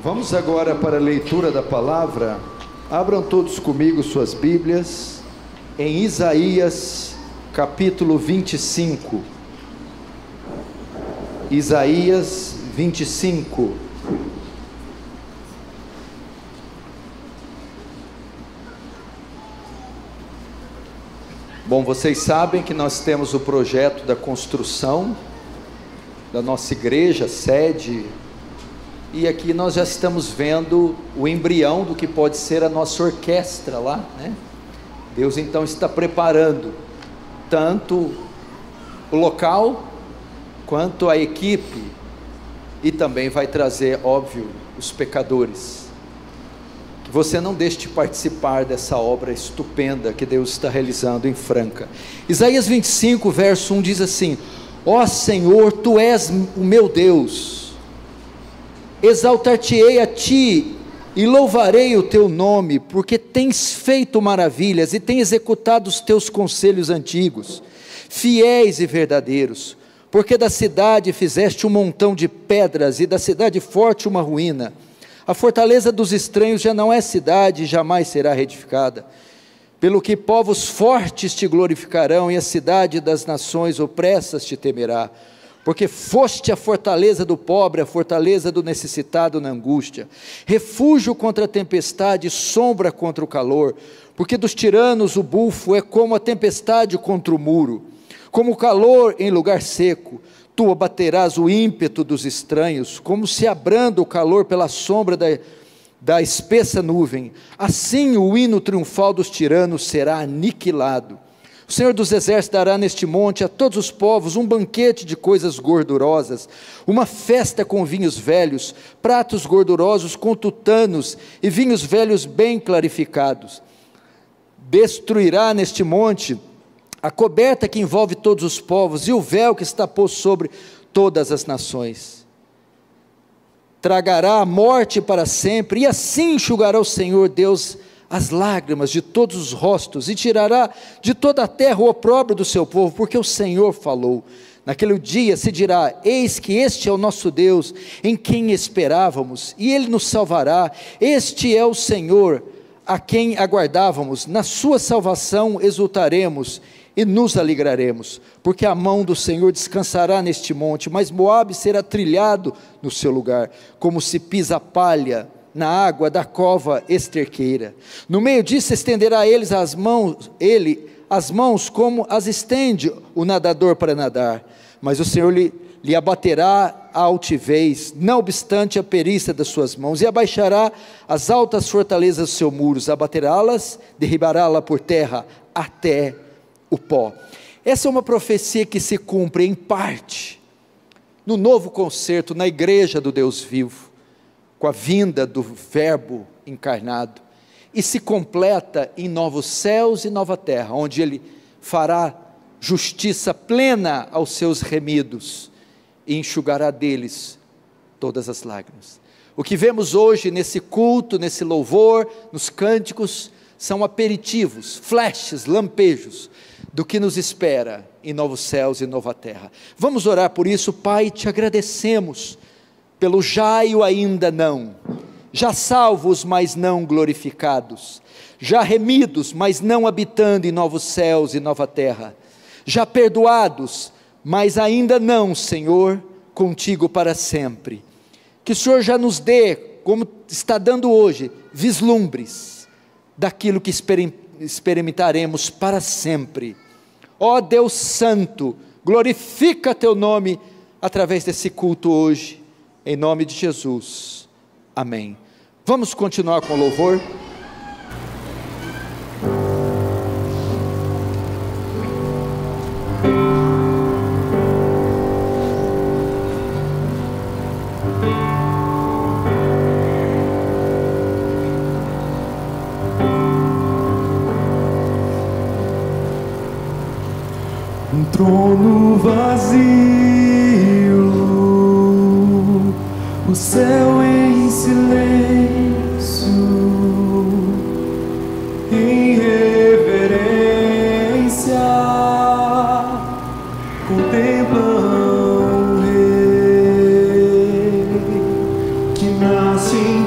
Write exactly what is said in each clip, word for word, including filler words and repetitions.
Vamos agora para a leitura da palavra. Abram todos comigo suas Bíblias em Isaías capítulo vinte e cinco. Isaías vinte e cinco. Bom, vocês sabem que nós temos o projeto da construção da nossa igreja, sede, e aqui nós já estamos vendo o embrião do que pode ser a nossa orquestra lá, né? Deus então está preparando tanto o local, quanto a equipe, e também vai trazer, óbvio, os pecadores. Que você não deixe de participar dessa obra estupenda que Deus está realizando em Franca. Isaías vinte e cinco, verso um diz assim: ó Senhor, Tu és o meu Deus, exaltar-te-ei a Ti, e louvarei o Teu nome, porque tens feito maravilhas, e tens executado os Teus conselhos antigos, fiéis e verdadeiros, porque da cidade fizeste um montão de pedras, e da cidade forte uma ruína. A fortaleza dos estranhos já não é cidade, jamais será reedificada, pelo que povos fortes te glorificarão, e a cidade das nações opressas te temerá, porque foste a fortaleza do pobre, a fortaleza do necessitado na angústia, refúgio contra a tempestade, sombra contra o calor, porque dos tiranos o bufo é como a tempestade contra o muro, como o calor em lugar seco. Tu abaterás o ímpeto dos estranhos, como se abranda o calor pela sombra da, da espessa nuvem, assim o hino triunfal dos tiranos será aniquilado. O Senhor dos exércitos dará neste monte a todos os povos um banquete de coisas gordurosas, uma festa com vinhos velhos, pratos gordurosos com tutanos e vinhos velhos bem clarificados. Destruirá neste monte a coberta que envolve todos os povos, e o véu que está posto sobre todas as nações. Tragará a morte para sempre, e assim enxugará o Senhor Deus as lágrimas de todos os rostos, e tirará de toda a terra o opróbrio do seu povo, porque o Senhor falou. Naquele dia se dirá: eis que este é o nosso Deus, em quem esperávamos, e Ele nos salvará. Este é o Senhor, a quem aguardávamos, na sua salvação exultaremos, e nos alegraremos, porque a mão do Senhor descansará neste monte, mas Moabe será trilhado no seu lugar, como se pisa a palha na água da cova esterqueira. No meio disso estenderá a eles as mãos, ele as mãos como as estende o nadador para nadar, mas o Senhor lhe, lhe abaterá a altivez, não obstante a perícia das suas mãos, e abaixará as altas fortalezas dos seus muros, abaterá-las, derribará-la por terra até o pó. Essa é uma profecia que se cumpre em parte no novo concerto, na igreja do Deus vivo, com a vinda do verbo encarnado, e se completa em novos céus e nova terra, onde Ele fará justiça plena aos seus remidos, e enxugará deles todas as lágrimas. O que vemos hoje nesse culto, nesse louvor, nos cânticos, são aperitivos, flashes, lampejos, do que nos espera em novos céus e nova terra. Vamos orar por isso. Pai, te agradecemos pelo já e o ainda não, já salvos, mas não glorificados, já remidos, mas não habitando em novos céus e nova terra, já perdoados, mas ainda não, Senhor, contigo para sempre. Que o Senhor já nos dê, como está dando hoje, vislumbres daquilo que experimentaremos para sempre. Ó Deus Santo, glorifica Teu nome através desse culto hoje, em nome de Jesus, amém. Vamos continuar com o louvor? Um trono vazio, o céu em silêncio, em reverência, contemplam o Rei que nasce em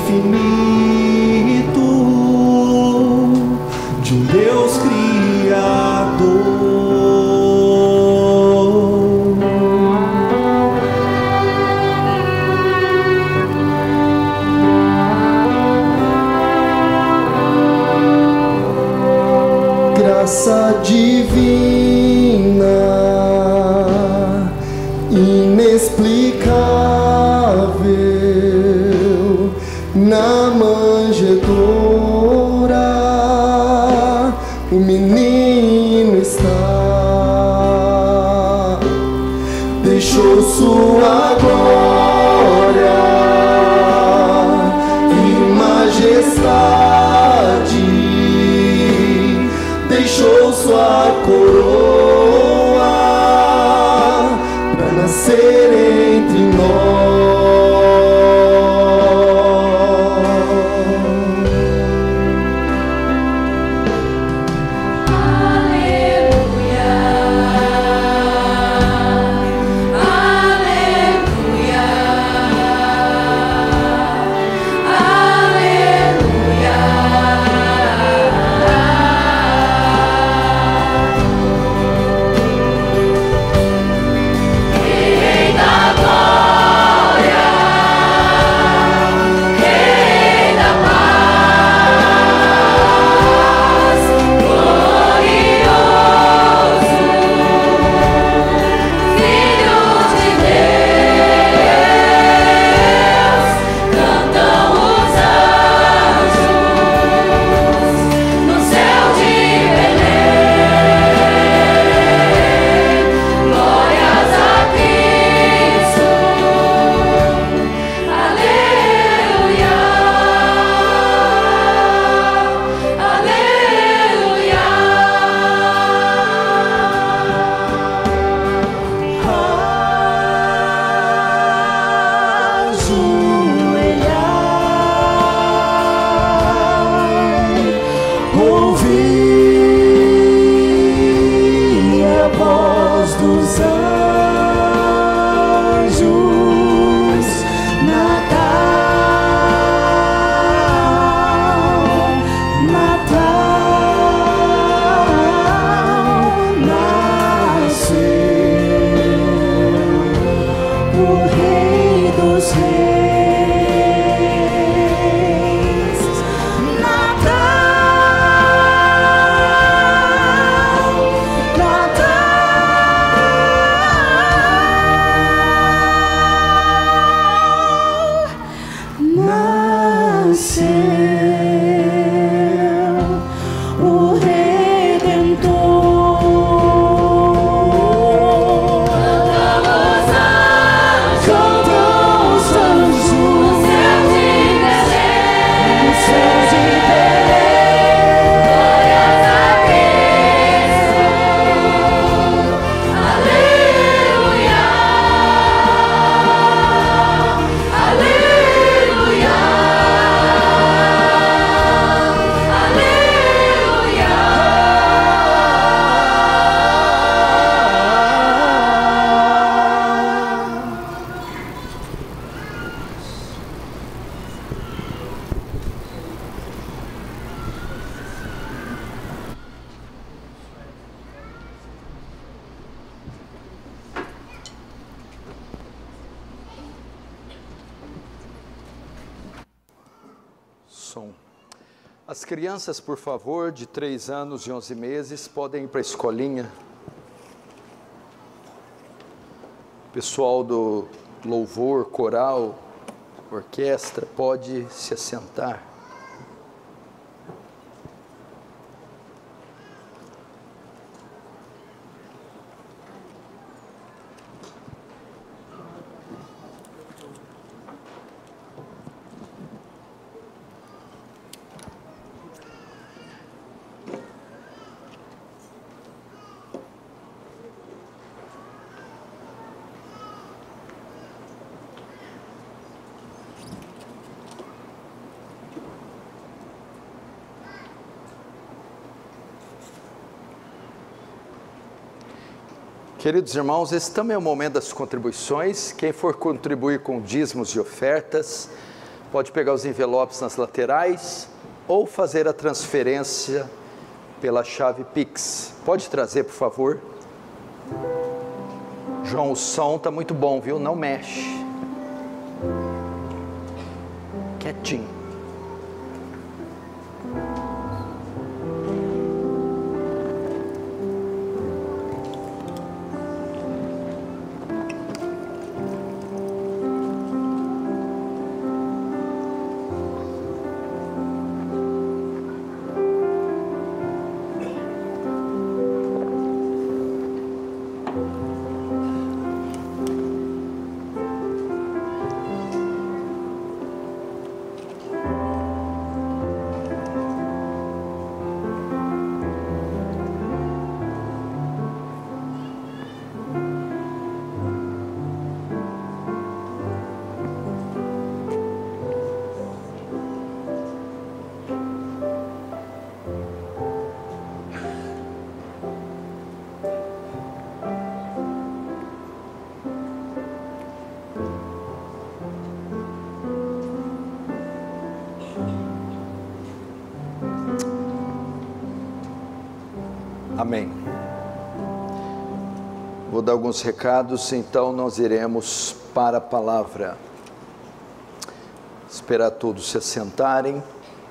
infinito de um Deus Criador. Graça divina, inexplicável, na manjedoura o menino está, deixou sua glória e majestade, deixou sua coroa para nascer entre nós. Som. As crianças, por favor, de três anos e onze meses, podem ir para a escolinha. Pessoal do louvor, coral, orquestra, pode se assentar. Queridos irmãos, esse também é o momento das contribuições. Quem for contribuir com dízimos e ofertas, Pode pegar os envelopes nas laterais ou fazer a transferência pela chave Pix. Pode trazer, por favor. João, o som está muito bom, viu? Não mexe. Quietinho. Amém. Vou dar alguns recados, então nós iremos para a palavra. Esperar todos se assentarem.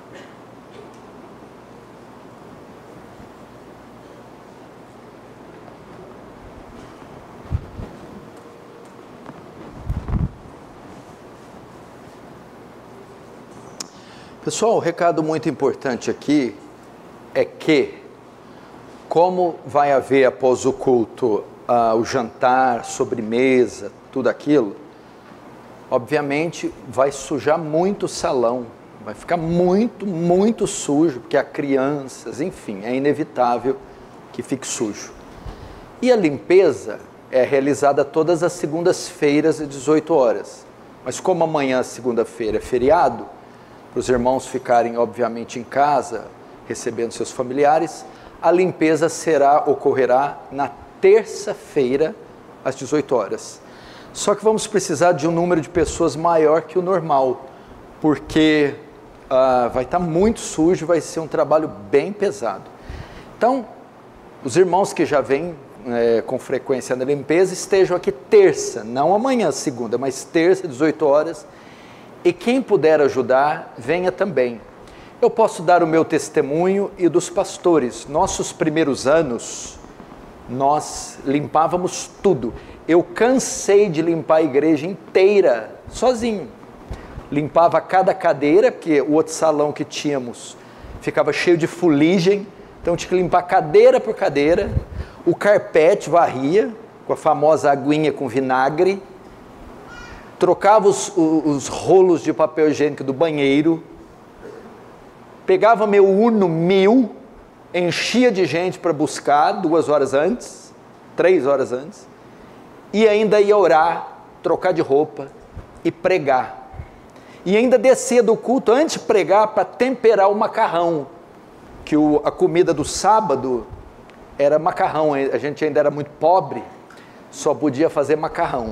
Pessoal, um recado muito importante aqui é que, como vai haver após o culto uh, o jantar, sobremesa, tudo aquilo, obviamente vai sujar muito o salão, vai ficar muito, muito sujo, porque há crianças, enfim, é inevitável que fique sujo. E a limpeza é realizada todas as segundas-feiras às dezoito horas, mas como amanhã, segunda-feira, é feriado, para os irmãos ficarem, obviamente, em casa, recebendo seus familiares, a limpeza será, ocorrerá na terça-feira, às dezoito horas. Só que vamos precisar de um número de pessoas maior que o normal, porque uh, vai estar muito sujo, vai ser um trabalho bem pesado. Então, os irmãos que já vêm é, com frequência na limpeza, estejam aqui terça, não amanhã, segunda, mas terça, dezoito horas, e quem puder ajudar, venha também. Eu posso dar o meu testemunho e dos pastores. Nossos primeiros anos, nós limpávamos tudo. Eu cansei de limpar a igreja inteira, sozinho. Limpava cada cadeira, porque o outro salão que tínhamos ficava cheio de fuligem, então tinha que limpar cadeira por cadeira. O carpete varria, com a famosa aguinha com vinagre. Trocava os, os, os rolos de papel higiênico do banheiro. Pegava meu Uno mil, enchia de gente para buscar duas horas antes, três horas antes, e ainda ia orar, trocar de roupa e pregar. E ainda descia do culto antes de pregar para temperar o macarrão, que o, a comida do sábado era macarrão, a gente ainda era muito pobre, só podia fazer macarrão.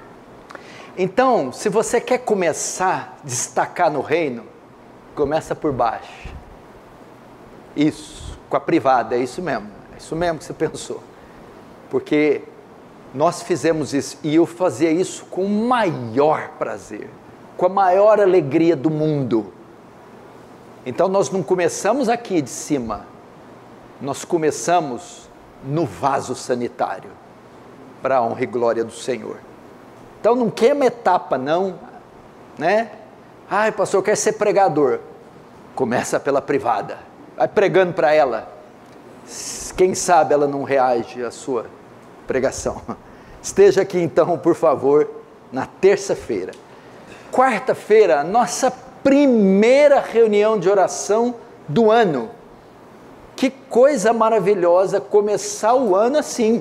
Então, se você quer começar a destacar no reino, começa por baixo. Isso, com a privada, é isso mesmo. É isso mesmo que você pensou. Porque nós fizemos isso, e eu fazia isso com o maior prazer, com a maior alegria do mundo. Então nós não começamos aqui de cima, nós começamos no vaso sanitário, para a honra e glória do Senhor. Então não queima etapa não, né? Ai, pastor, eu quero ser pregador. Começa pela privada. Vai pregando para ela. Quem sabe ela não reage à sua pregação. Esteja aqui então, por favor, na terça-feira. Quarta-feira, nossa primeira reunião de oração do ano. Que coisa maravilhosa começar o ano assim,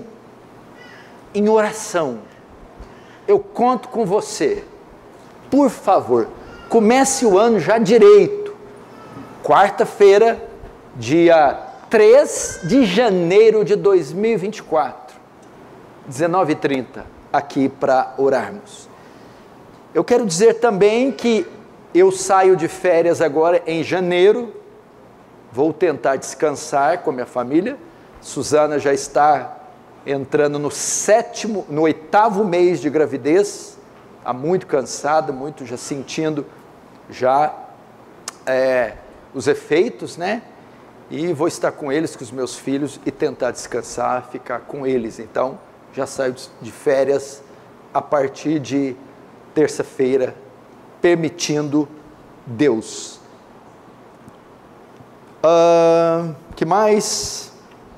em oração. Eu conto com você. Por favor, comece o ano já direito. Quarta-feira, dia três de janeiro de dois mil e vinte e quatro, dezenove e trinta, aqui para orarmos. Eu quero dizer também que Eu saio de férias agora em janeiro, vou tentar descansar com a minha família. Suzana já está entrando no sétimo, no oitavo mês de gravidez, está muito cansada, muito já sentindo já é, os efeitos, né? E vou estar com eles, com os meus filhos, e tentar descansar, ficar com eles. Então, já saio de férias a partir de terça-feira, permitindo Deus. Uh, que mais?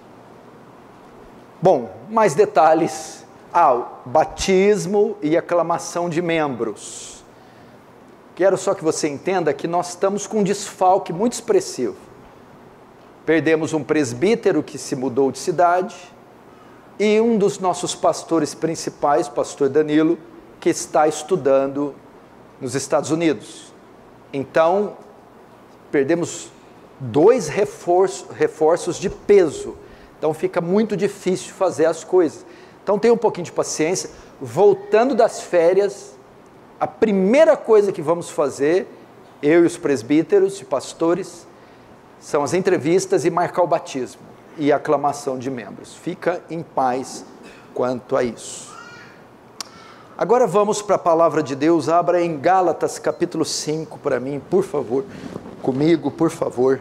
Bom, mais detalhes. Ah, batismo e aclamação de membros. Quero só que você entenda que nós estamos com um desfalque muito expressivo. Perdemos um presbítero que se mudou de cidade e um dos nossos pastores principais, pastor Danilo, que está estudando nos Estados Unidos. Então, perdemos dois reforços, reforços de peso. Então, fica muito difícil fazer as coisas. Então, tenha um pouquinho de paciência. Voltando das férias, a primeira coisa que vamos fazer, eu e os presbíteros e pastores, são as entrevistas e marcar o batismo e a aclamação de membros. Fica em paz quanto a isso. Agora vamos para a palavra de Deus. Abra em Gálatas capítulo cinco para mim, por favor. Comigo, por favor.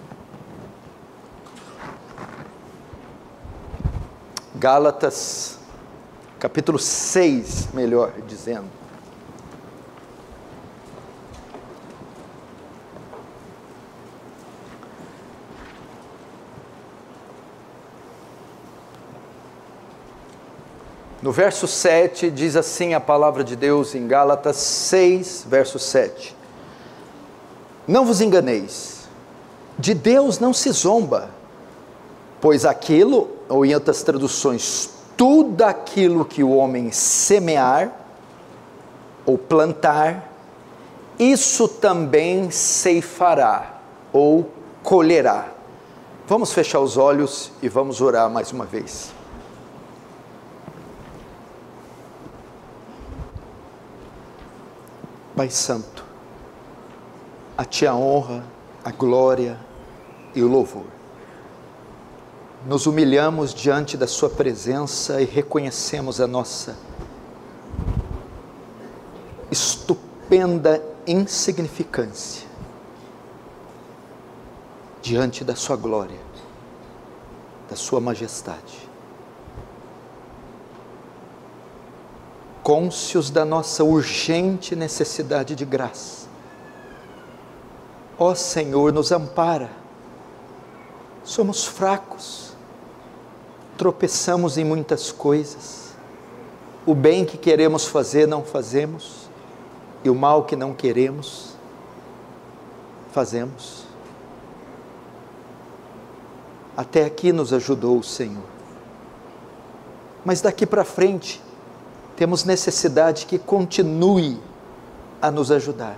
Gálatas capítulo seis, melhor dizendo. No verso sete, diz assim a palavra de Deus em Gálatas seis, verso sete. Não vos enganeis, de Deus não se zomba, pois aquilo, ou em outras traduções, tudo aquilo que o homem semear, ou plantar, isso também ceifará, ou colherá. Vamos fechar os olhos e vamos orar mais uma vez. Pai Santo, a Ti a honra, a glória e o louvor. Nos humilhamos diante da Sua presença e reconhecemos a nossa estupenda insignificância diante da Sua glória, da Sua majestade. Cônscios da nossa urgente necessidade de graça. Ó Senhor, nos ampara. Somos fracos, tropeçamos em muitas coisas. O bem que queremos fazer não fazemos, e o mal que não queremos fazemos. Até aqui nos ajudou o Senhor, mas daqui para frente temos necessidade que continue a nos ajudar.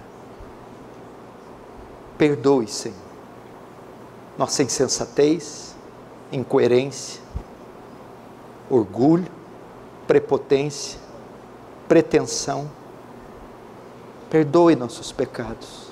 Perdoe, Senhor, nossa insensatez, incoerência, orgulho, prepotência, pretensão. Perdoe nossos pecados.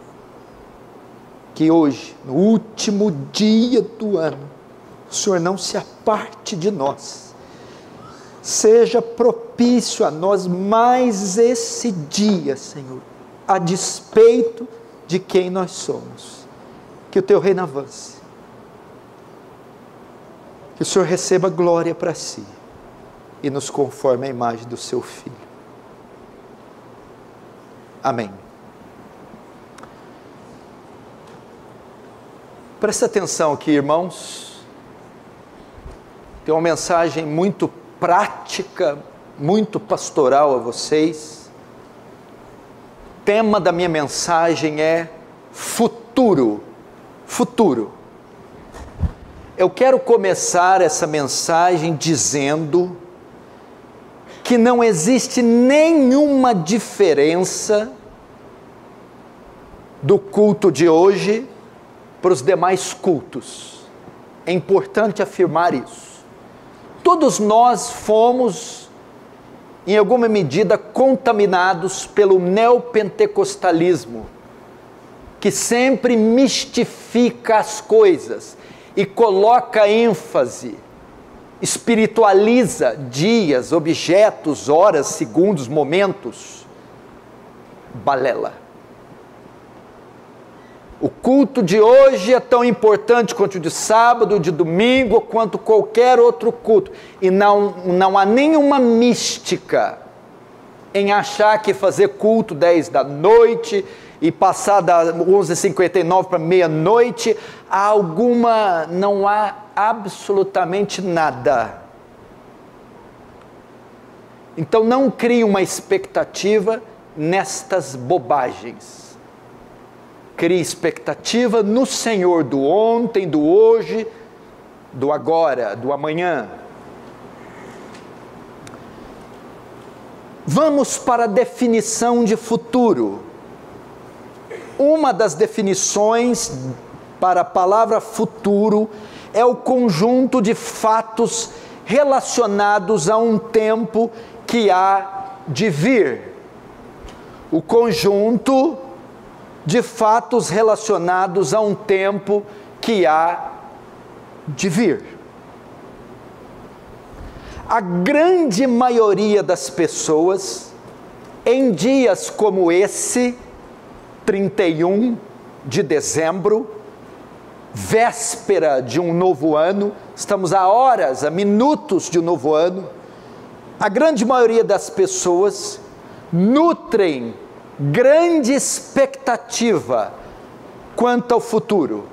Que hoje, no último dia do ano, o Senhor não se aparte de nós. Seja propício a nós mais esse dia, Senhor, a despeito de quem nós somos. Que o Teu reino avance. Que o Senhor receba glória para si e nos conforme a imagem do Seu Filho. Amém. Presta atenção aqui, irmãos. Tem uma mensagem muito prática, muito pastoral a vocês. O tema da minha mensagem é futuro. Futuro. Eu quero começar essa mensagem dizendo que não existe nenhuma diferença do culto de hoje para os demais cultos. É importante afirmar isso. Todos nós fomos em alguma medida, contaminados pelo neopentecostalismo, que sempre mistifica as coisas e coloca ênfase, espiritualiza dias, objetos, horas, segundos, momentos. Balela. O culto de hoje é tão importante quanto o de sábado, o de domingo, quanto qualquer outro culto. E não, não há nenhuma mística em achar que fazer culto dez da noite e passar das onze e cinquenta e nove para meia-noite, há alguma, não há absolutamente nada. Então não crie uma expectativa nestas bobagens. Crie expectativa no Senhor do ontem, do hoje, do agora, do amanhã. Vamos para a definição de futuro. Uma das definições para a palavra futuro é o conjunto de fatos relacionados a um tempo que há de vir. O conjunto de fatos relacionados a um tempo que há de vir. A grande maioria das pessoas, em dias como esse, trinta e um de dezembro, véspera de um novo ano, estamos a horas, a minutos de um novo ano, a grande maioria das pessoas nutrem grande expectativa quanto ao futuro.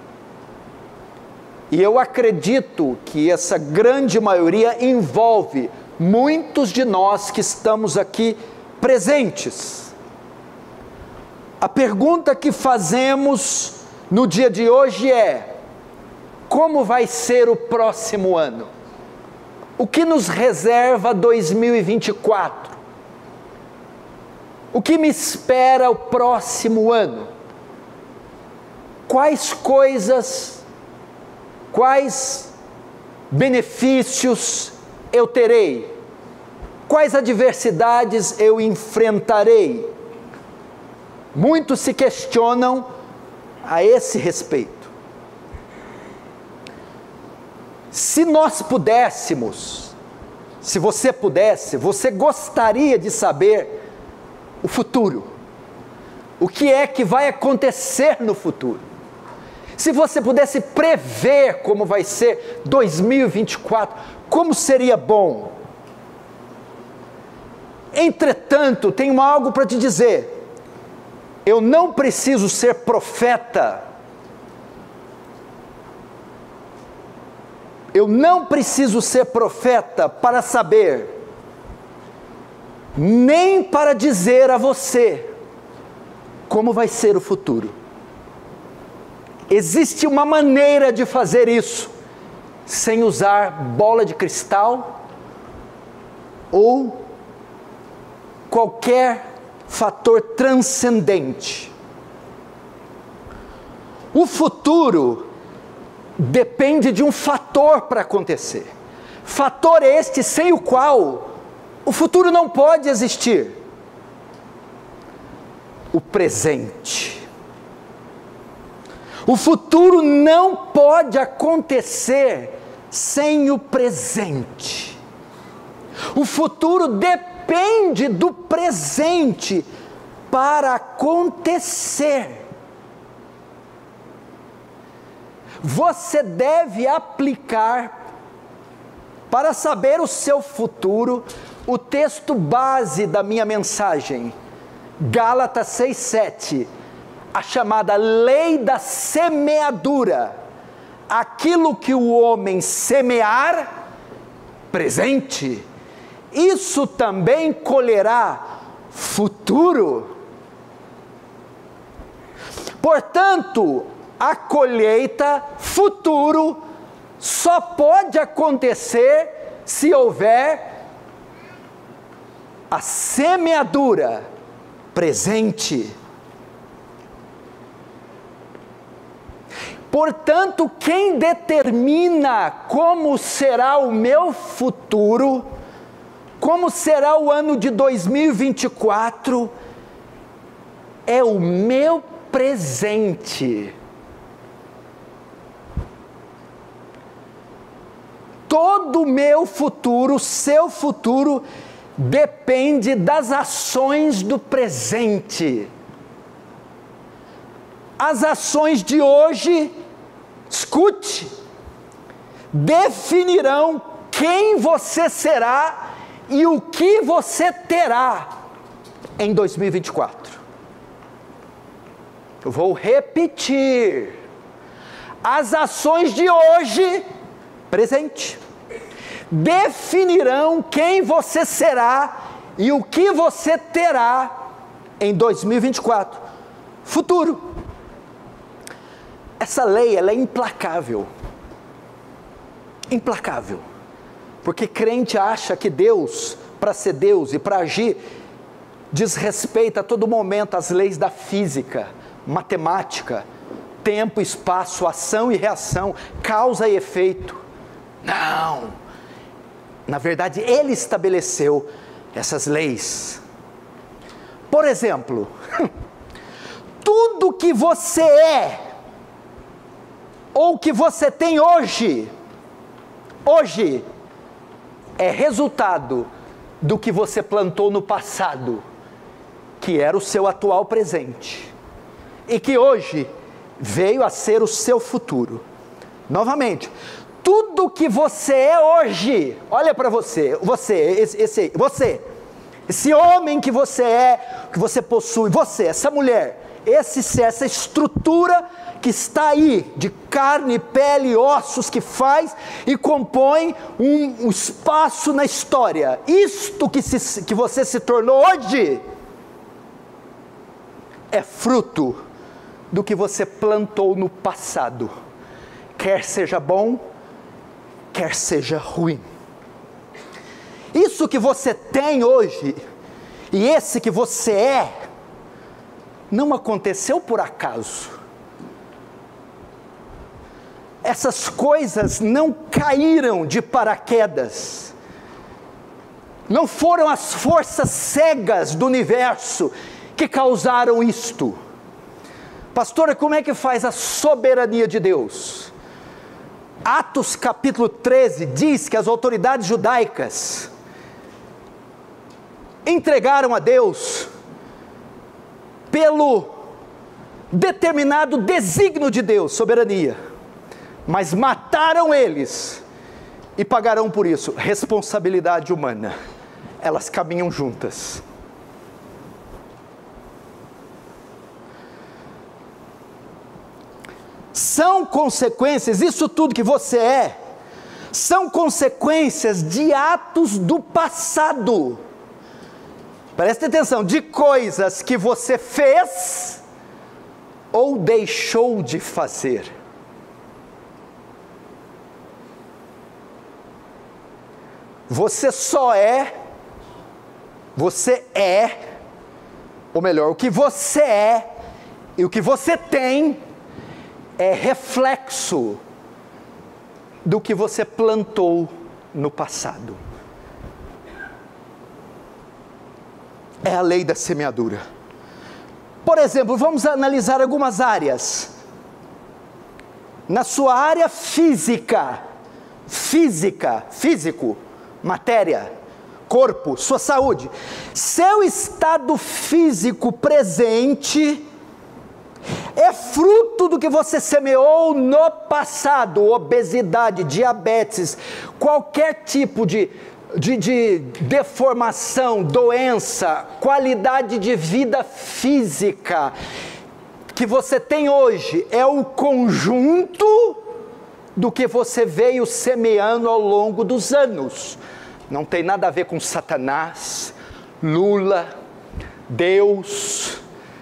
E eu acredito que essa grande maioria envolve muitos de nós que estamos aqui presentes. A pergunta que fazemos no dia de hoje é: como vai ser o próximo ano? O que nos reserva dois mil e vinte e quatro? O que me espera o próximo ano? Quais coisas, quais benefícios eu terei? Quais adversidades eu enfrentarei? Muitos se questionam a esse respeito. Se nós pudéssemos, se você pudesse, você gostaria de saber o futuro, o que é que vai acontecer no futuro? Se você pudesse prever como vai ser dois mil e vinte e quatro, como seria bom? Entretanto, tenho algo para te dizer. Eu não preciso ser profeta. Eu não preciso ser profeta para saber, nem para dizer a você como vai ser o futuro. Existe uma maneira de fazer isso, sem usar bola de cristal ou qualquer fator transcendente. O futuro depende de um fator para acontecer. Fator este sem o qual o futuro não pode existir. O presente. O futuro não pode acontecer sem o presente. O futuro depende do presente para acontecer. Você deve aplicar, para saber o seu futuro, o texto base da minha mensagem, Gálatas seis, sete, a chamada lei da semeadura. Aquilo que o homem semear, presente, isso também colherá futuro. Portanto, a colheita futuro só pode acontecer se houver a semeadura presente. Portanto, quem determina como será o meu futuro, como será o ano de dois mil e vinte e quatro, é o meu presente. Todo o meu futuro, seu futuro, depende das ações do presente. As ações de hoje, escute, definirão quem você será e o que você terá em dois mil e vinte e quatro. Eu vou repetir. As ações de hoje, presente, definirão quem você será e o que você terá em dois mil e vinte e quatro, futuro. Essa lei, ela é implacável, implacável, porque crente acha que Deus, para ser Deus e para agir, desrespeita a todo momento as leis da física, matemática, tempo, espaço, ação e reação, causa e efeito. Não, na verdade Ele estabeleceu essas leis. Por exemplo, tudo que você é, ou que você tem hoje, hoje, é resultado do que você plantou no passado, que era o seu atual presente, e que hoje veio a ser o seu futuro. Novamente, tudo que você é hoje, olha para você, você, esse, esse, você, esse homem que você é, que você possui, você, essa mulher, esse ser, essa estrutura que está aí, de carne, pele e ossos, que faz e compõe um, um espaço na história. Isto que, se, que você se tornou hoje, é fruto do que você plantou no passado, quer seja bom, quer seja ruim. Isso que você tem hoje, e esse que você é, não aconteceu por acaso. Essas coisas não caíram de paraquedas, não foram as forças cegas do universo que causaram isto. Pastora, como é que faz a soberania de Deus? Atos capítulo treze diz que as autoridades judaicas entregaram a Deus pelo determinado desígnio de Deus, soberania, mas mataram eles e pagarão por isso. Responsabilidade humana, elas caminham juntas. São consequências, isso tudo que você é, são consequências de atos do passado. Preste atenção, de coisas que você fez ou deixou de fazer. Você só é, você é, ou melhor, o que você é e o que você tem é reflexo do que você plantou no passado. É a lei da semeadura. Por exemplo, vamos analisar algumas áreas. Na sua área física, física, físico, matéria, corpo, sua saúde, seu estado físico presente é fruto do que você semeou no passado. Obesidade, diabetes, qualquer tipo de, de, de deformação, doença, qualidade de vida física que você tem hoje, é o conjunto do que você veio semeando ao longo dos anos. Não tem nada a ver com Satanás, Lula, Deus.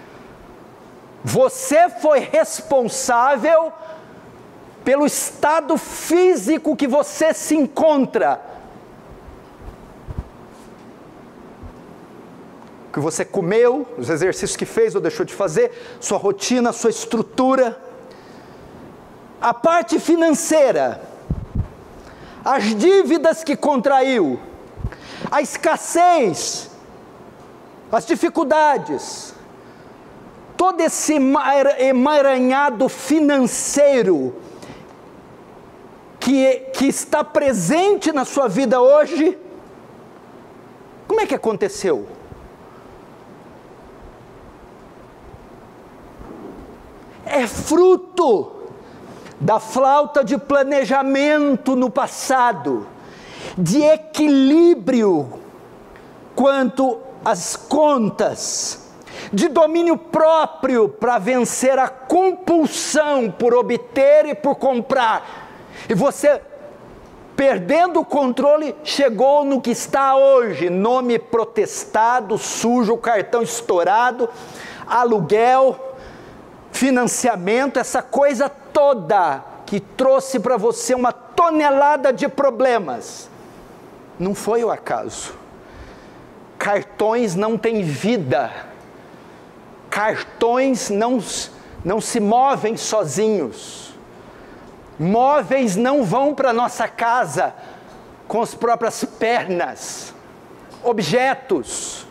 Você foi responsável pelo estado físico que você se encontra. O que você comeu, os exercícios que fez ou deixou de fazer, sua rotina, sua estrutura. A parte financeira, as dívidas que contraiu, a escassez, as dificuldades, todo esse emaranhado financeiro que, que está presente na sua vida hoje, como é que aconteceu? É fruto da falta de planejamento no passado, de equilíbrio quanto às contas, de domínio próprio para vencer a compulsão por obter e por comprar. E você, perdendo o controle, chegou no que está hoje: nome protestado, sujo, cartão estourado, aluguel, financiamento, essa coisa toda que trouxe para você uma tonelada de problemas. Não foi o acaso. Cartões não têm vida. Cartões não, não se movem sozinhos. Móveis não vão para nossa casa com as próprias pernas. Objetos.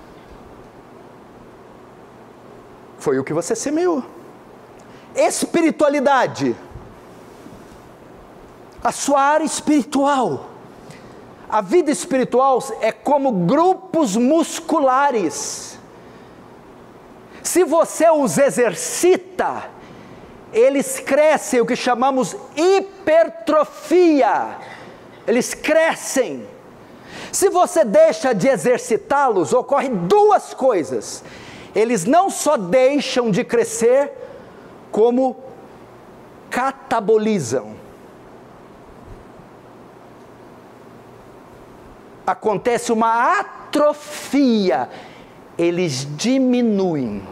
Foi o que você semeou. Espiritualidade. A sua área espiritual. A vida espiritual é como grupos musculares. Se você os exercita, eles crescem, o que chamamos hipertrofia. Eles crescem. Se você deixa de exercitá-los, ocorre duas coisas. Eles não só deixam de crescer, como catabolizam. Acontece uma atrofia, eles diminuem.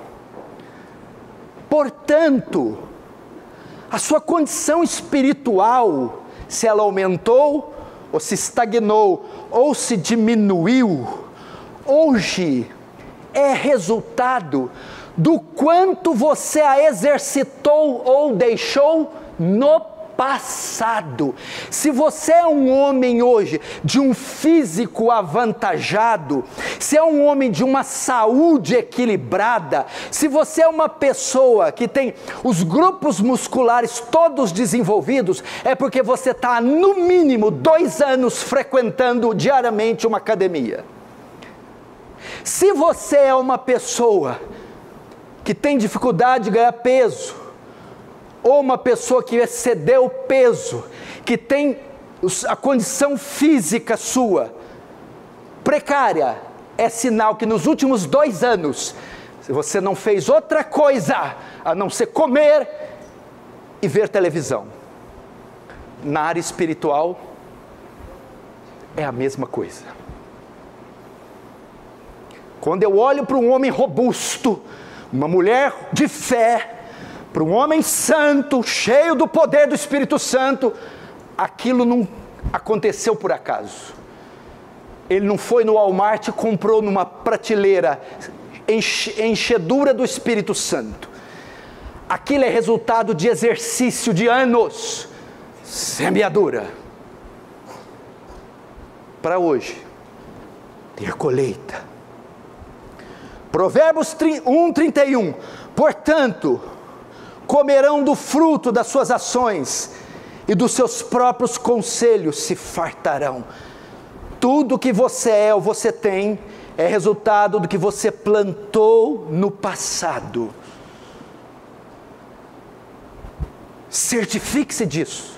Portanto, a sua condição espiritual, se ela aumentou, ou se estagnou, ou se diminuiu, hoje é resultado do quanto você a exercitou ou deixou no passado. Se você é um homem hoje de um físico avantajado, se é um homem de uma saúde equilibrada, se você é uma pessoa que tem os grupos musculares todos desenvolvidos, é porque você está no mínimo dois anos frequentando diariamente uma academia. Se você é uma pessoa que tem dificuldade de ganhar peso, ou uma pessoa que excedeu o peso, que tem a condição física sua precária, é sinal que nos últimos dois anos, se você não fez outra coisa a não ser comer e ver televisão. Na área espiritual, é a mesma coisa. Quando eu olho para um homem robusto, uma mulher de fé, para um homem santo, cheio do poder do Espírito Santo, aquilo não aconteceu por acaso. Ele não foi no Walmart e comprou numa prateleira enche, enchedura do Espírito Santo. Aquilo é resultado de exercício de anos, semeadura, para hoje ter colheita. Provérbios um, trinta e um, portanto, comerão do fruto das suas ações, e dos seus próprios conselhos se fartarão. Tudo que você é ou você tem, é resultado do que você plantou no passado. Certifique-se disso.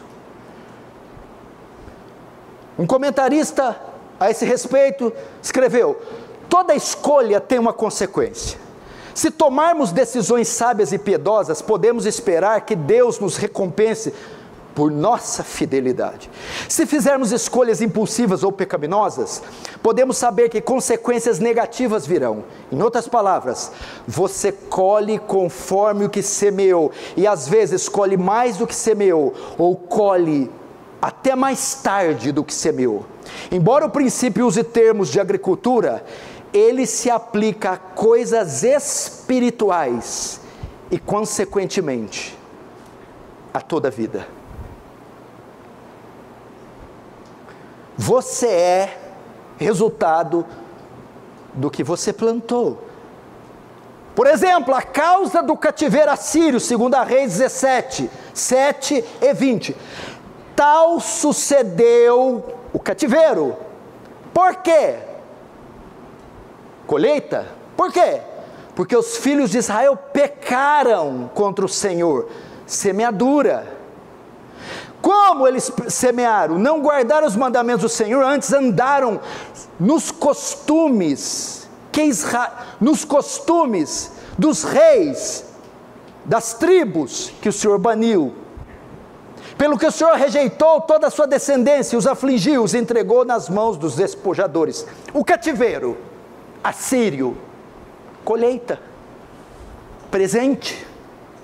Um comentarista a esse respeito escreveu: toda escolha tem uma consequência. Se tomarmos decisões sábias e piedosas, podemos esperar que Deus nos recompense por nossa fidelidade. Se fizermos escolhas impulsivas ou pecaminosas, podemos saber que consequências negativas virão. Em outras palavras, você colhe conforme o que semeou, e às vezes colhe mais do que semeou, ou colhe até mais tarde do que semeou. Embora o princípio use termos de agricultura, ele se aplica a coisas espirituais e, consequentemente, a toda a vida. Você é resultado do que você plantou. Por exemplo, a causa do cativeiro assírio, segundo Reis dezessete, sete e vinte. Tal sucedeu o cativeiro. Por quê? Colheita? Por quê? Porque os filhos de Israel pecaram contra o Senhor. Semeadura. Como eles semearam? Não guardaram os mandamentos do Senhor, antes andaram nos costumes, que Isra... nos costumes dos reis, das tribos que o Senhor baniu. Pelo que o Senhor rejeitou toda a sua descendência, os afligiu, os entregou nas mãos dos despojadores. O cativeiro assírio, colheita, presente.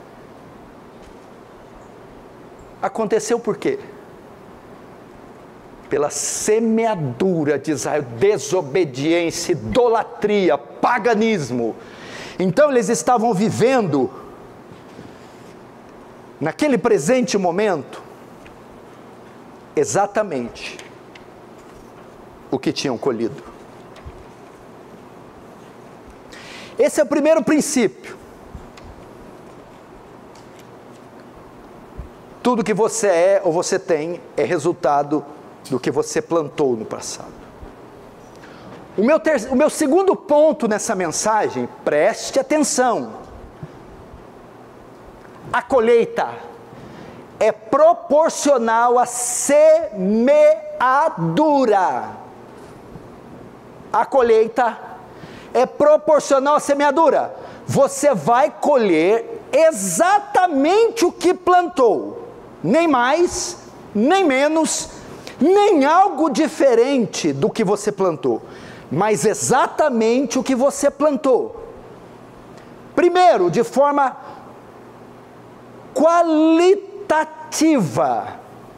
Aconteceu por quê? Pela semeadura de Israel, desobediência, idolatria, paganismo. Então eles estavam vivendo, naquele presente momento, exatamente o que tinham colhido. Esse é o primeiro princípio. Tudo que você é ou você tem é resultado do que você plantou no passado. O meu, ter... o meu segundo ponto nessa mensagem, preste atenção. A colheita é proporcional à semeadura. A colheita é proporcional à semeadura. Você vai colher exatamente o que plantou. Nem mais, nem menos, nem algo diferente do que você plantou, mas exatamente o que você plantou. Primeiro, de forma qualitativa.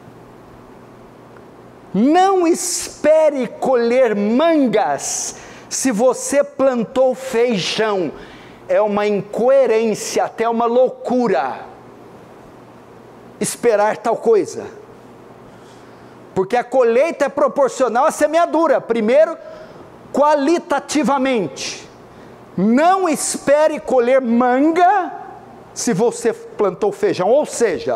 Não espere colher mangas se você plantou feijão. É uma incoerência, até uma loucura esperar tal coisa, porque a colheita é proporcional à semeadura. Primeiro, qualitativamente, não espere colher manga se você plantou feijão, ou seja,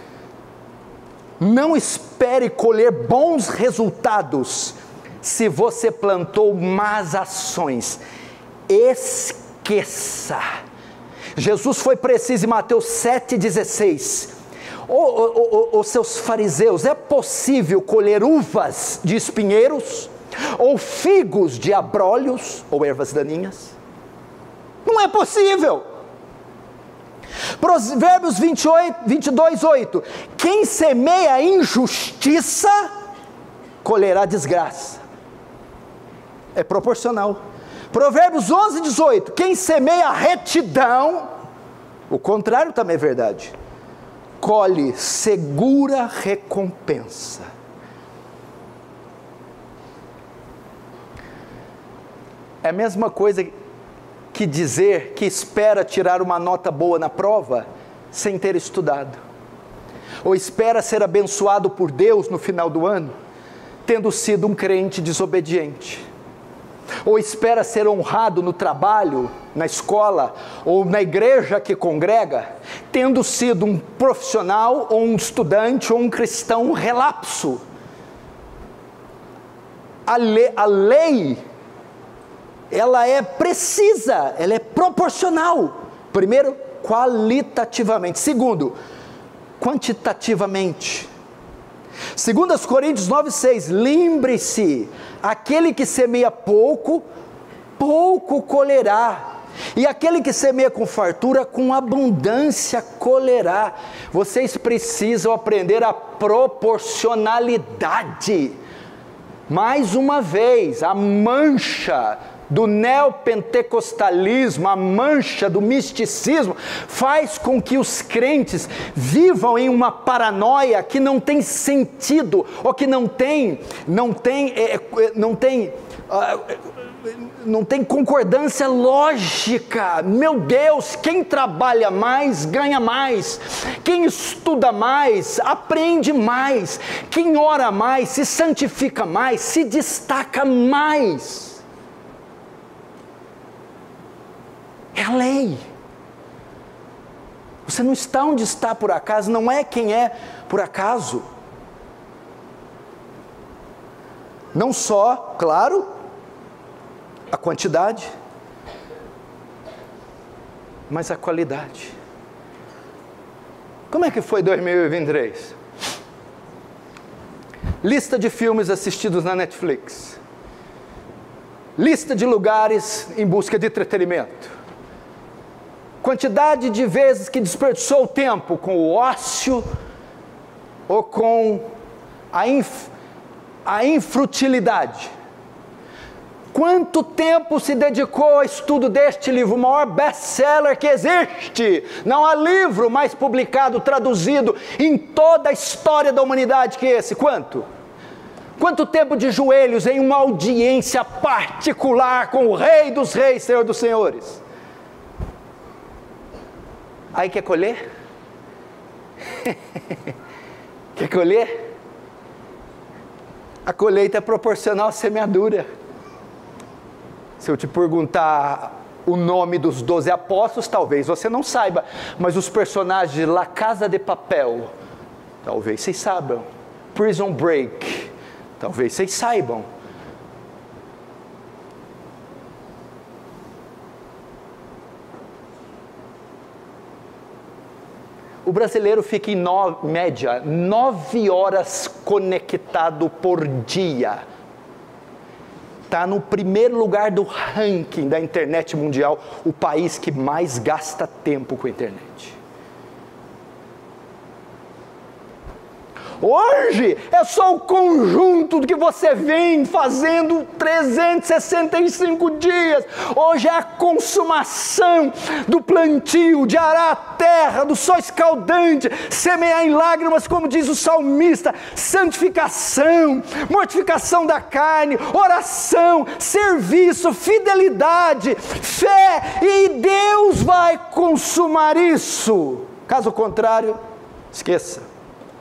não espere colher bons resultados se você plantou más ações. Esqueça. Jesus foi preciso em Mateus sete, dezesseis. Os seus fariseus, é possível colher uvas de espinheiros, ou figos de abrolhos, ou ervas daninhas? Não é possível. Provérbios vinte e oito, vinte e dois, oito. Quem semeia injustiça, colherá desgraça. É proporcional. Provérbios onze, dezoito. Quem semeia retidão, o contrário também é verdade, colhe segura recompensa. É a mesma coisa que dizer que espera tirar uma nota boa na prova sem ter estudado, ou espera ser abençoado por Deus no final do ano tendo sido um crente desobediente, ou espera ser honrado no trabalho, na escola ou na igreja que congrega, tendo sido um profissional ou um estudante ou um cristão relapso. A lei, a lei ela é precisa, ela é proporcional. Primeiro, qualitativamente. Segundo, quantitativamente. Segundo aos Coríntios nove, seis, lembre-se, aquele que semeia pouco, pouco colherá, e aquele que semeia com fartura, com abundância colherá. Vocês precisam aprender a proporcionalidade. Mais uma vez, a mancha do neopentecostalismo, a mancha do misticismo, faz com que os crentes vivam em uma paranoia que não tem sentido, ou que não tem, não tem, é, não tem, uh, não tem concordância lógica. Meu Deus, quem trabalha mais, ganha mais. Quem estuda mais, aprende mais. Quem ora mais, se santifica mais, se destaca mais. É a lei. Você não está onde está por acaso, não é quem é por acaso. Não só, claro, a quantidade, mas a qualidade. Como é que foi dois mil e vinte e três? Lista de filmes assistidos na Netflix. Lista de lugares em busca de entretenimento. Quantidade de vezes que desperdiçou o tempo com o ócio ou com a, inf, a infrutilidade. Quanto tempo se dedicou ao estudo deste livro, o maior best-seller que existe? Não há livro mais publicado, traduzido em toda a história da humanidade que esse. Quanto? Quanto tempo de joelhos em uma audiência particular com o Rei dos Reis, Senhor dos Senhores? Aí quer colher? Quer colher? A colheita é proporcional à semeadura. Se eu te perguntar o nome dos doze apóstolos, talvez você não saiba, mas os personagens de La Casa de Papel, talvez vocês saibam. Prison Break, talvez vocês saibam. O brasileiro fica em no, média nove horas conectado por dia. Está no primeiro lugar do ranking da internet mundial, o país que mais gasta tempo com a internet. Hoje é só o conjunto do que você vem fazendo trezentos e sessenta e cinco dias. Hoje é a consumação do plantio, de arar a terra, do sol escaldante, semear em lágrimas, como diz o salmista, santificação, mortificação da carne, oração, serviço, fidelidade, fé, e Deus vai consumar isso. Caso contrário, esqueça.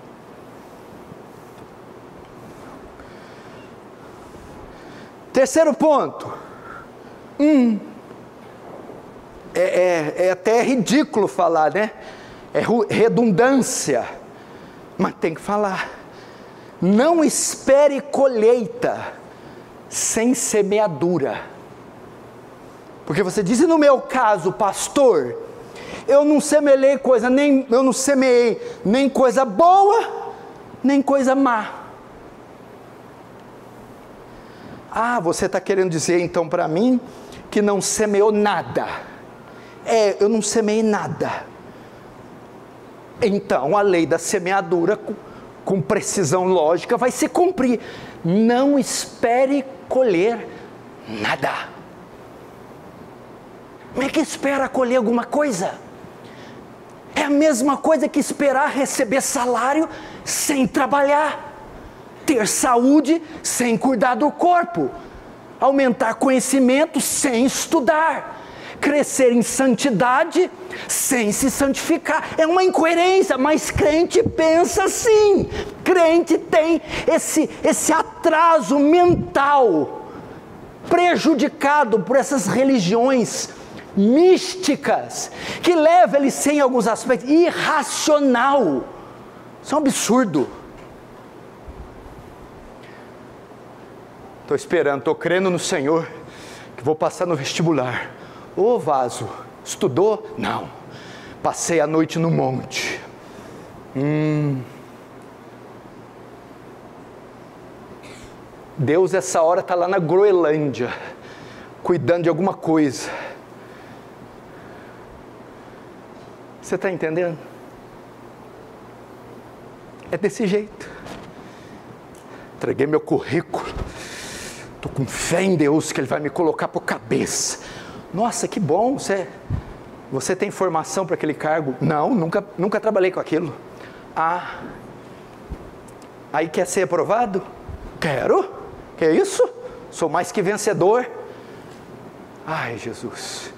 Terceiro ponto, hum, é, é, é até ridículo falar, né? É redundância, mas tem que falar. Não espere colheita sem semeadura. Porque você diz, e no meu caso, pastor, eu não semeei coisa, nem, eu não semeei nem coisa boa, nem coisa má. Ah, você está querendo dizer então para mim que não semeou nada. É, eu não semeei nada. Então a lei da semeadura, com, com precisão lógica, vai se cumprir. Não espere colher nada. Como é que espera colher alguma coisa? É a mesma coisa que esperar receber salário sem trabalhar. Ter saúde sem cuidar do corpo, aumentar conhecimento sem estudar, crescer em santidade sem se santificar. É uma incoerência, mas crente pensa assim. Crente tem esse, esse atraso mental, prejudicado por essas religiões místicas, que leva ele sem alguns aspectos irracional. Isso é um absurdo. Estou esperando, estou crendo no Senhor, que vou passar no vestibular. Ô vaso, estudou? Não. Passei a noite no monte. Hum. Deus essa hora está lá na Groenlândia, cuidando de alguma coisa. Você está entendendo? É desse jeito. Entreguei meu currículo. Estou com fé em Deus que Ele vai me colocar por cabeça. Nossa, que bom, você, você tem formação para aquele cargo? Não, nunca, nunca trabalhei com aquilo. Ah, aí quer ser aprovado? Quero, que é isso? Sou mais que vencedor. Ai, Jesus.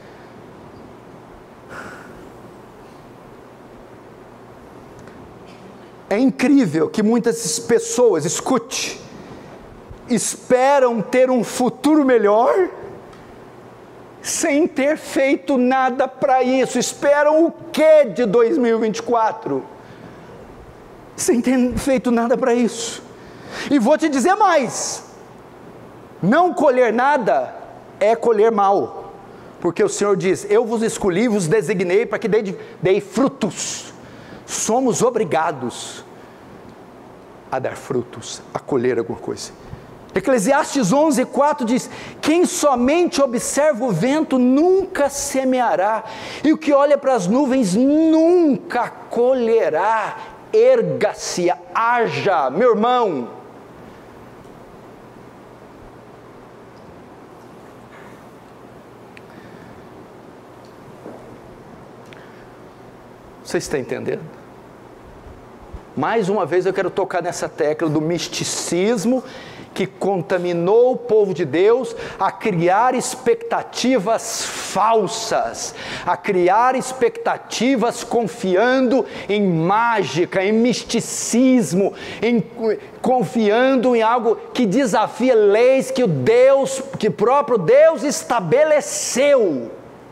É incrível que muitas pessoas, escute, esperam ter um futuro melhor, sem ter feito nada para isso. Esperam o que de dois mil e vinte e quatro? Sem ter feito nada para isso. E vou te dizer mais, não colher nada é colher mal, porque o Senhor diz, eu vos escolhi, vos designei para que dei, dei frutos. Somos obrigados a dar frutos, a colher alguma coisa. Eclesiastes onze, quatro diz, quem somente observa o vento nunca semeará, e o que olha para as nuvens nunca colherá. Erga-se, haja, meu irmão. Você está entendendo? Mais uma vez eu quero tocar nessa tecla do misticismo que contaminou o povo de Deus a criar expectativas falsas, a criar expectativas confiando em mágica, em misticismo, em, confiando em algo que desafia leis que o Deus, que o próprio Deus estabeleceu.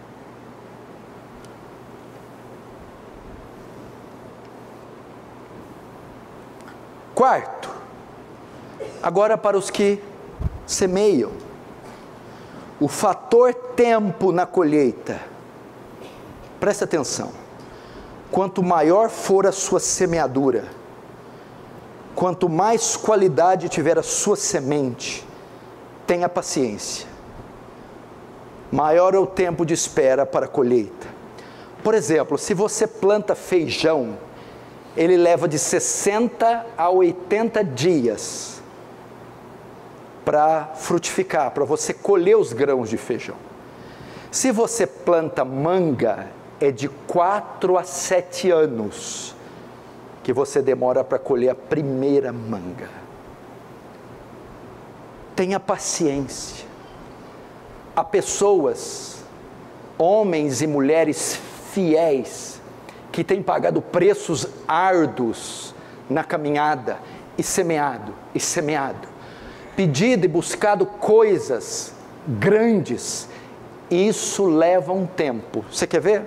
Quarto, agora para os que semeiam, o fator tempo na colheita. Presta atenção, quanto maior for a sua semeadura, quanto mais qualidade tiver a sua semente, tenha paciência, maior é o tempo de espera para a colheita. Por exemplo, se você planta feijão, ele leva de sessenta a oitenta dias para frutificar, para você colher os grãos de feijão. Se você planta manga, é de quatro a sete anos que você demora para colher a primeira manga. Tenha paciência. Há pessoas, homens e mulheres fiéis, que têm pagado preços árduos na caminhada, e semeado, e semeado, pedido e buscado coisas grandes. Isso leva um tempo. Você quer ver?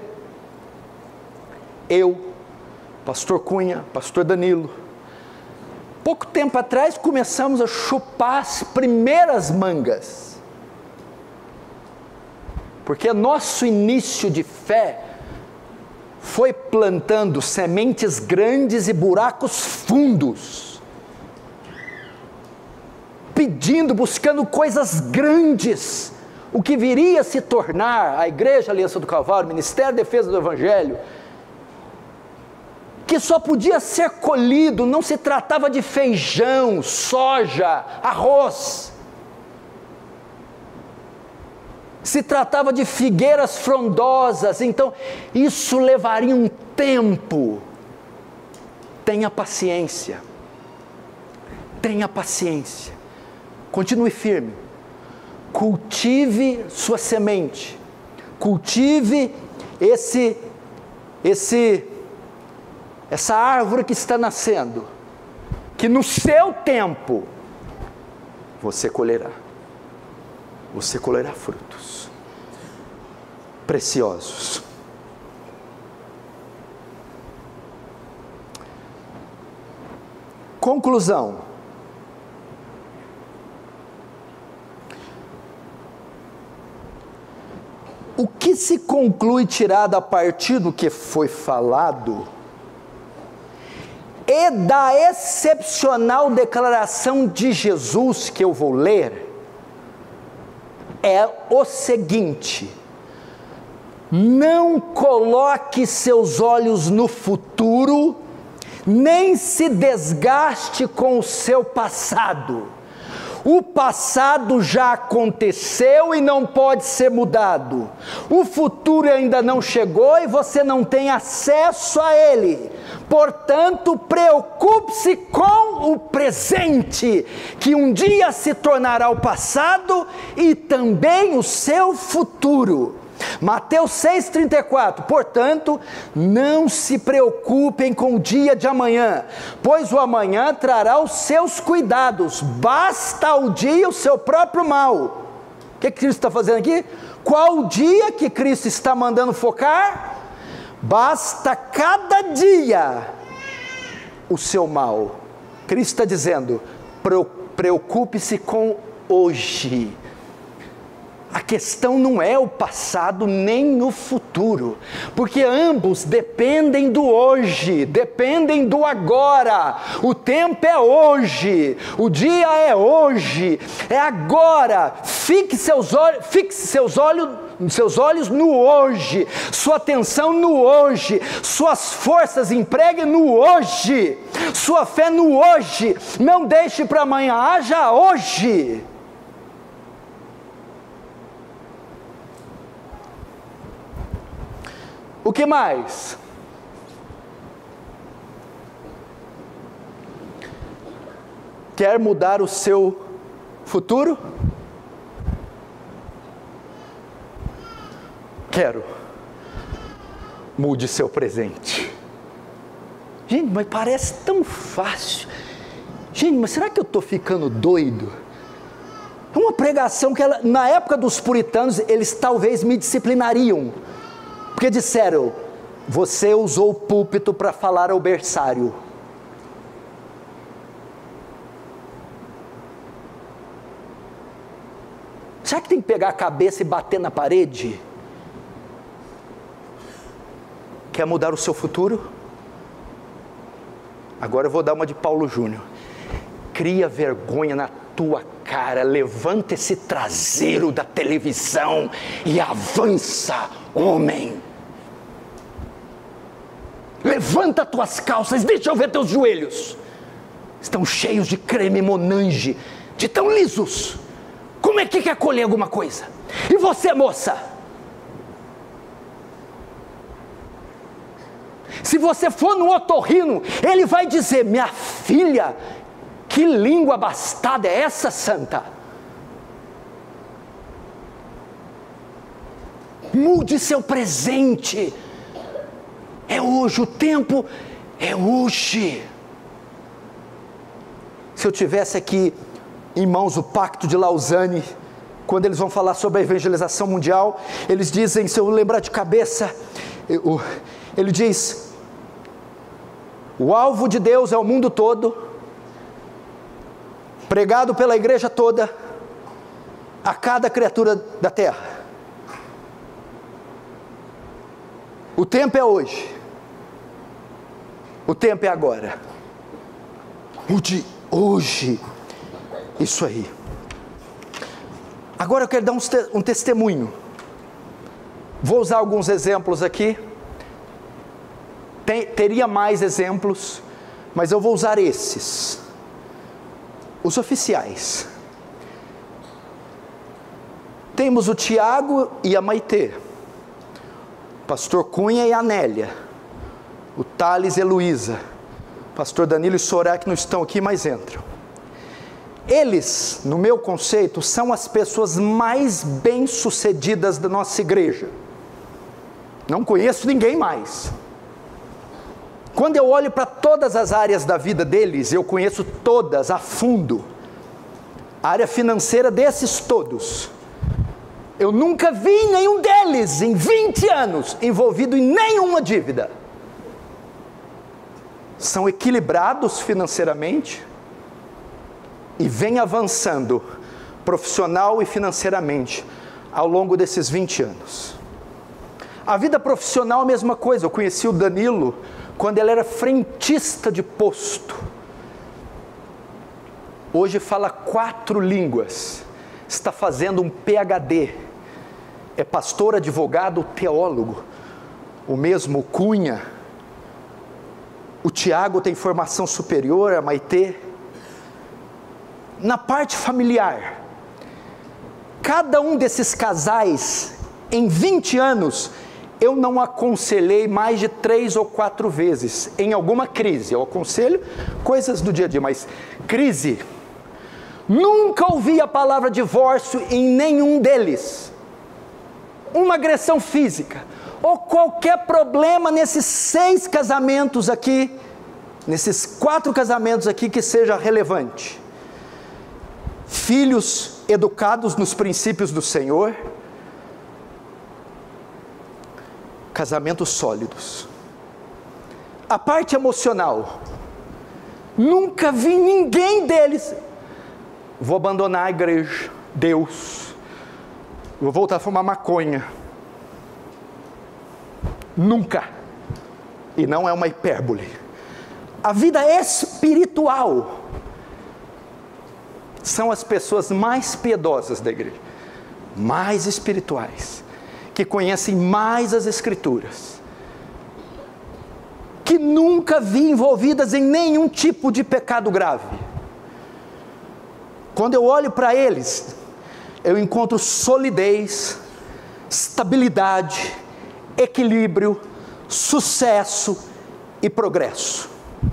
Eu, pastor Cunha, pastor Danilo, pouco tempo atrás começamos a chupar as primeiras mangas, porque nosso início de fé foi plantando sementes grandes e buracos fundos, pedindo, buscando coisas grandes, o que viria a se tornar a Igreja Aliança do Calvário, Ministério de Defesa do Evangelho, que só podia ser colhido, não se tratava de feijão, soja, arroz, se tratava de figueiras frondosas. Então isso levaria um tempo. Tenha paciência, tenha paciência, continue firme, cultive sua semente, cultive esse, esse, essa árvore que está nascendo, que no seu tempo você colherá, você colherá frutos preciosos. Conclusão. O que se conclui tirado a partir do que foi falado e da excepcional declaração de Jesus que eu vou ler é o seguinte: não coloque seus olhos no futuro, nem se desgaste com o seu passado. O passado já aconteceu e não pode ser mudado. O futuro ainda não chegou e você não tem acesso a ele. Portanto, preocupe-se com o presente, que um dia se tornará o passado, e também o seu futuro. Mateus seis, trinta e quatro, portanto, não se preocupem com o dia de amanhã, pois o amanhã trará os seus cuidados, basta ao dia o seu próprio mal. O que Cristo está fazendo aqui? Qual o dia que Cristo está mandando focar? Basta cada dia o seu mal. Cristo está dizendo, preocupe-se com hoje. A questão não é o passado nem o futuro, porque ambos dependem do hoje, dependem do agora. O tempo é hoje, o dia é hoje, é agora. Fixe seus olhos, fixe seus olhos, seus olhos no hoje, sua atenção no hoje, suas forças empregue no hoje, sua fé no hoje. Não deixe para amanhã, haja hoje. O que mais? Quer mudar o seu futuro? Quero. Mude seu presente. Gente, mas parece tão fácil. Gente, mas será que eu estou ficando doido? É uma pregação que ela, na época dos puritanos, eles talvez me disciplinariam. Porque disseram, você usou o púlpito para falar ao berçário. Será que tem que pegar a cabeça e bater na parede? Quer mudar o seu futuro? Agora eu vou dar uma de Paulo Júnior. Cria vergonha na tua cara, levanta esse traseiro da televisão e avança, homem. Levanta tuas calças, deixa eu ver teus joelhos. Estão cheios de creme Monange, de tão lisos. Como é que quer colher alguma coisa? E você, moça? Se você for no otorrino, ele vai dizer, minha filha, que língua abastada é essa, santa? Mude seu presente. É hoje, o tempo é hoje. Se eu tivesse aqui em mãos o Pacto de Lausanne, quando eles vão falar sobre a evangelização mundial, eles dizem, se eu lembrar de cabeça, eu, ele diz, o alvo de Deus é o mundo todo, pregado pela igreja toda, a cada criatura da terra. O tempo é hoje, o tempo é agora, o de hoje, isso aí. Agora eu quero dar um, um testemunho, vou usar alguns exemplos aqui, Tem, teria mais exemplos, mas eu vou usar esses, os oficiais. Temos o Tiago e a Maitê, pastor Cunha e a Nélia, o Thales e a Luísa, pastor Danilo e Sorá, que não estão aqui, mas entram. Eles, no meu conceito, são as pessoas mais bem-sucedidas da nossa igreja. Não conheço ninguém mais. Quando eu olho para todas as áreas da vida deles, eu conheço todas a fundo. A área financeira desses todos, eu nunca vi nenhum deles, em vinte anos, envolvido em nenhuma dívida. São equilibrados financeiramente e vêm avançando profissional e financeiramente ao longo desses vinte anos. A vida profissional é a mesma coisa. Eu conheci o Danilo quando ele era frentista de posto. Hoje fala quatro línguas, está fazendo um P H D, é pastor, advogado, teólogo. O mesmo Cunha, o Tiago tem formação superior, a Maitê. Na parte familiar, cada um desses casais, em vinte anos, eu não aconselhei mais de três ou quatro vezes em alguma crise. Eu aconselho coisas do dia a dia, mas crise, nunca ouvi a palavra divórcio em nenhum deles. Uma agressão física, ou qualquer problema nesses seis casamentos aqui, nesses quatro casamentos aqui que seja relevante. Filhos educados nos princípios do Senhor, casamentos sólidos. A parte emocional, nunca vi ninguém deles, vou abandonar a igreja, Deus, vou voltar a fumar maconha. Nunca. E não é uma hipérbole. A vida espiritual são as pessoas mais piedosas da igreja, mais espirituais, que conhecem mais as Escrituras, que nunca vi envolvidas em nenhum tipo de pecado grave. Quando eu olho para eles, eu encontro solidez, estabilidade, equilíbrio, sucesso e progresso.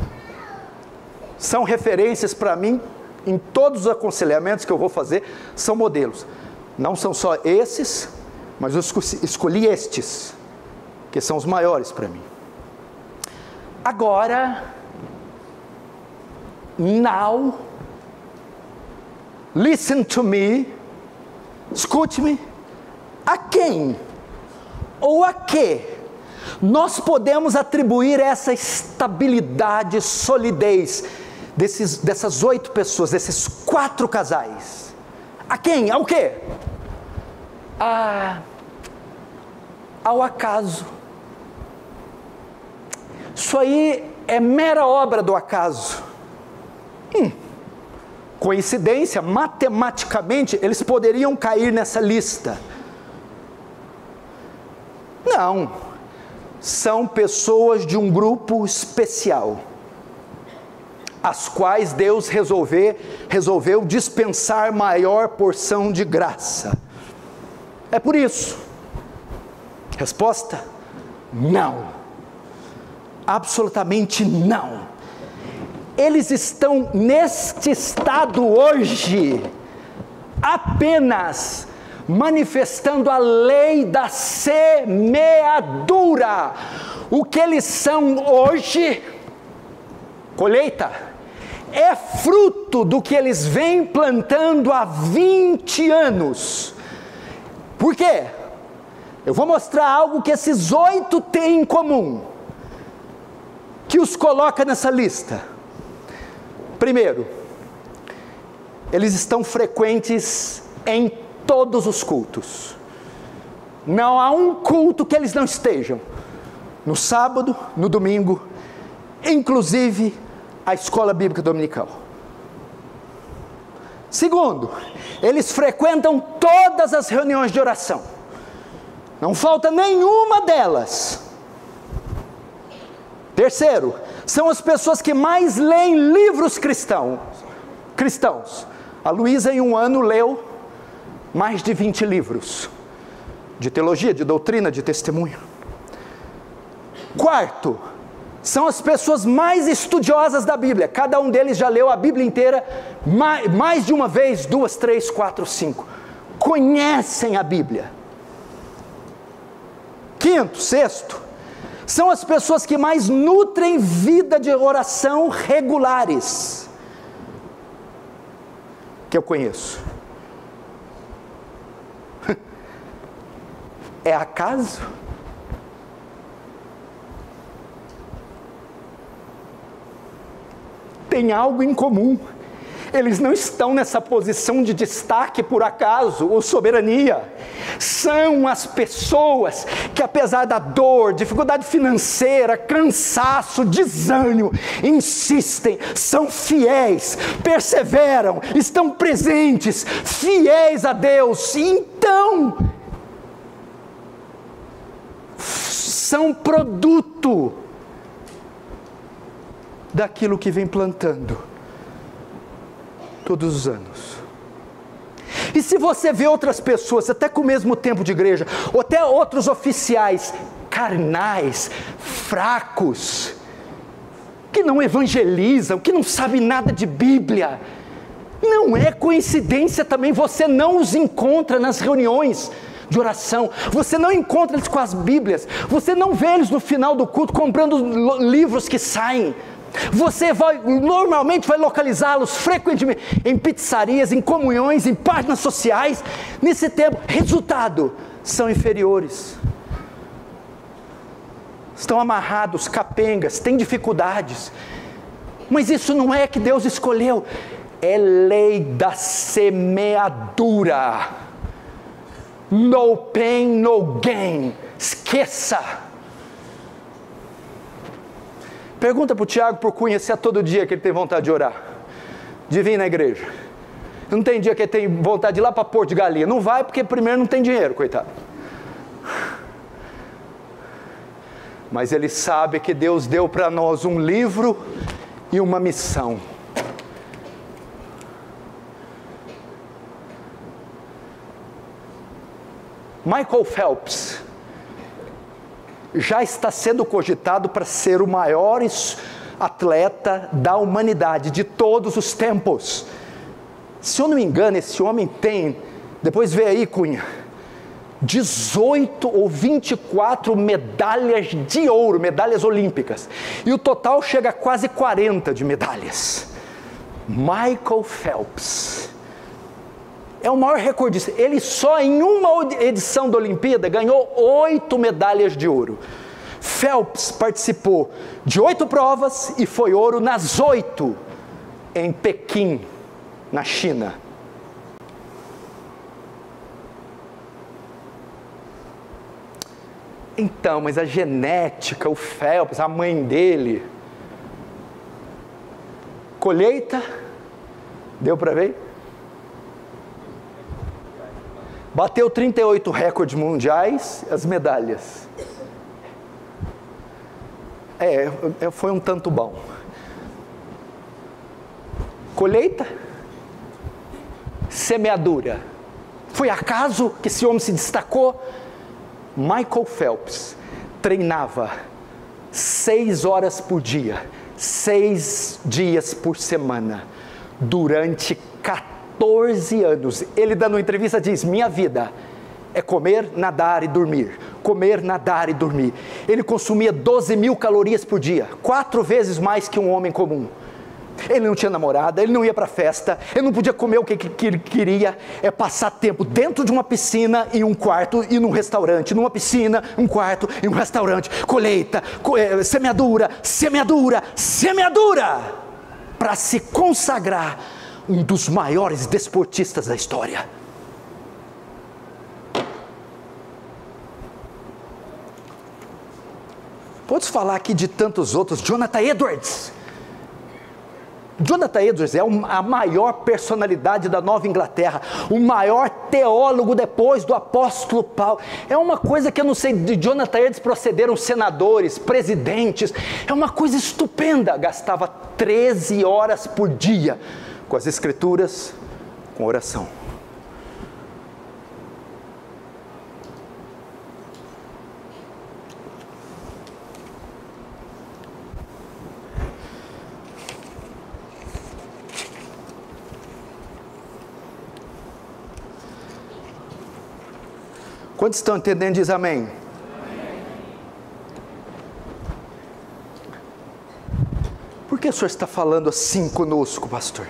São referências para mim, em todos os aconselhamentos que eu vou fazer, são modelos. Não são só esses, mas eu escolhi estes, que são os maiores para mim. Agora, now, listen to me, escute-me, a quem ou a que nós podemos atribuir essa estabilidade, solidez, desses, dessas oito pessoas, desses quatro casais? A quem? Ao quê? A, ao acaso. Isso aí é mera obra do acaso. Hum, coincidência, matematicamente, eles poderiam cair nessa lista. Não, são pessoas de um grupo especial, as quais Deus resolver, resolveu dispensar maior porção de graça. É por isso. Resposta? Não. Absolutamente não. Eles estão neste estado hoje, apenas manifestando a lei da semeadura. O que eles são hoje, colheita, é fruto do que eles vêm plantando há vinte anos. Por quê? Eu vou mostrar algo que esses oito têm em comum, que os coloca nessa lista. Primeiro, eles estão frequentes em todos os cultos. Não há um culto que eles não estejam. No sábado, no domingo, inclusive a escola bíblica dominical. Segundo, eles frequentam todas as reuniões de oração. Não falta nenhuma delas. Terceiro, são as pessoas que mais leem livros cristãos. cristãos. A Luísa em um ano leu mais de vinte livros, de teologia, de doutrina, de testemunho. Quarto, são as pessoas mais estudiosas da Bíblia. Cada um deles já leu a Bíblia inteira mais, mais de uma vez, duas, três, quatro, cinco. Conhecem a Bíblia. Quinto, sexto, são as pessoas que mais nutrem vida de oração regulares que eu conheço. É acaso? Tem algo em comum. Eles não estão nessa posição de destaque por acaso ou soberania. São as pessoas que, apesar da dor, dificuldade financeira, cansaço, desânimo, insistem, são fiéis, perseveram, estão presentes, fiéis a Deus. Então, são produto daquilo que vem plantando todos os anos. E se você vê outras pessoas, até com o mesmo tempo de igreja, ou até outros oficiais carnais, fracos, que não evangelizam, que não sabem nada de Bíblia, não é coincidência também, você não os encontra nas reuniões de oração, você não encontra eles com as Bíblias, você não vê eles no final do culto comprando livros que saem, você vai, normalmente vai localizá-los frequentemente em pizzarias, em comunhões, em páginas sociais. Nesse tempo, resultado, são inferiores, estão amarrados, capengas, têm dificuldades, mas isso não é que Deus escolheu, é lei da semeadura, no pain, no gain, esqueça. Pergunta para o Tiago por Cunha se é todo dia que ele tem vontade de orar, de vir na igreja. Não tem dia que ele tem vontade de ir lá para Porto de Galinha, não vai porque primeiro não tem dinheiro, coitado. Mas ele sabe que Deus deu para nós um livro e uma missão. Michael Phelps já está sendo cogitado para ser o maior atleta da humanidade, de todos os tempos. Se eu não me engano, esse homem tem, depois vê aí, Cunha, dezoito ou vinte e quatro medalhas de ouro, medalhas olímpicas, e o total chega a quase quarenta de medalhas. Michael Phelps é o maior recordista, ele só em uma edição da Olimpíada ganhou oito medalhas de ouro. Phelps participou de oito provas e foi ouro nas oito em Pequim, na China. Então, mas a genética, o Phelps, a mãe dele, colheita, deu para ver? Bateu trinta e oito recordes mundiais, as medalhas. É, foi um tanto bom. Colheita, semeadura. Foi acaso que esse homem se destacou? Michael Phelps treinava seis horas por dia, seis dias por semana, durante quatorze anos. Ele dando uma entrevista diz: minha vida é comer, nadar e dormir, comer, nadar e dormir. Ele consumia doze mil calorias por dia, quatro vezes mais que um homem comum. Ele não tinha namorada, ele não ia para festa, ele não podia comer o que, que ele queria, é passar tempo dentro de uma piscina e um quarto e num restaurante, numa piscina, um quarto e um restaurante, colheita, co é, semeadura, semeadura, semeadura, para se consagrar um dos maiores desportistas da história. Podes falar aqui de tantos outros, Jonathan Edwards. Jonathan Edwards é a maior personalidade da Nova Inglaterra, o maior teólogo depois do apóstolo Paulo. É uma coisa que eu não sei, de Jonathan Edwards procederam senadores, presidentes, é uma coisa estupenda. Gastava treze horas por dia com as escrituras, com oração. Quantos estão entendendo? Diz amém. Amém. Por que o senhor está falando assim conosco, pastor?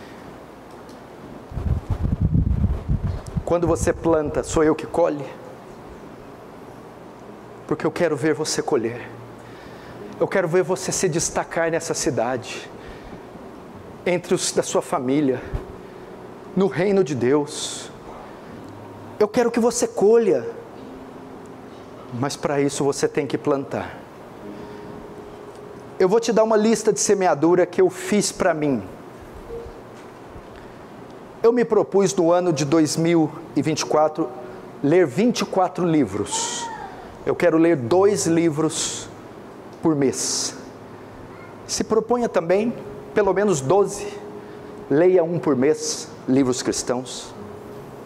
Quando você planta, sou eu que colhe? Porque eu quero ver você colher. Eu quero ver você se destacar nessa cidade, entre os da sua família, no reino de Deus. Eu quero que você colha, mas para isso você tem que plantar. Eu vou te dar uma lista de semeadura que eu fiz para mim. Eu me propus no ano de dois mil e vinte e quatro ler vinte e quatro livros. Eu quero ler dois livros por mês. Se proponha também, pelo menos doze, leia um por mês, livros cristãos.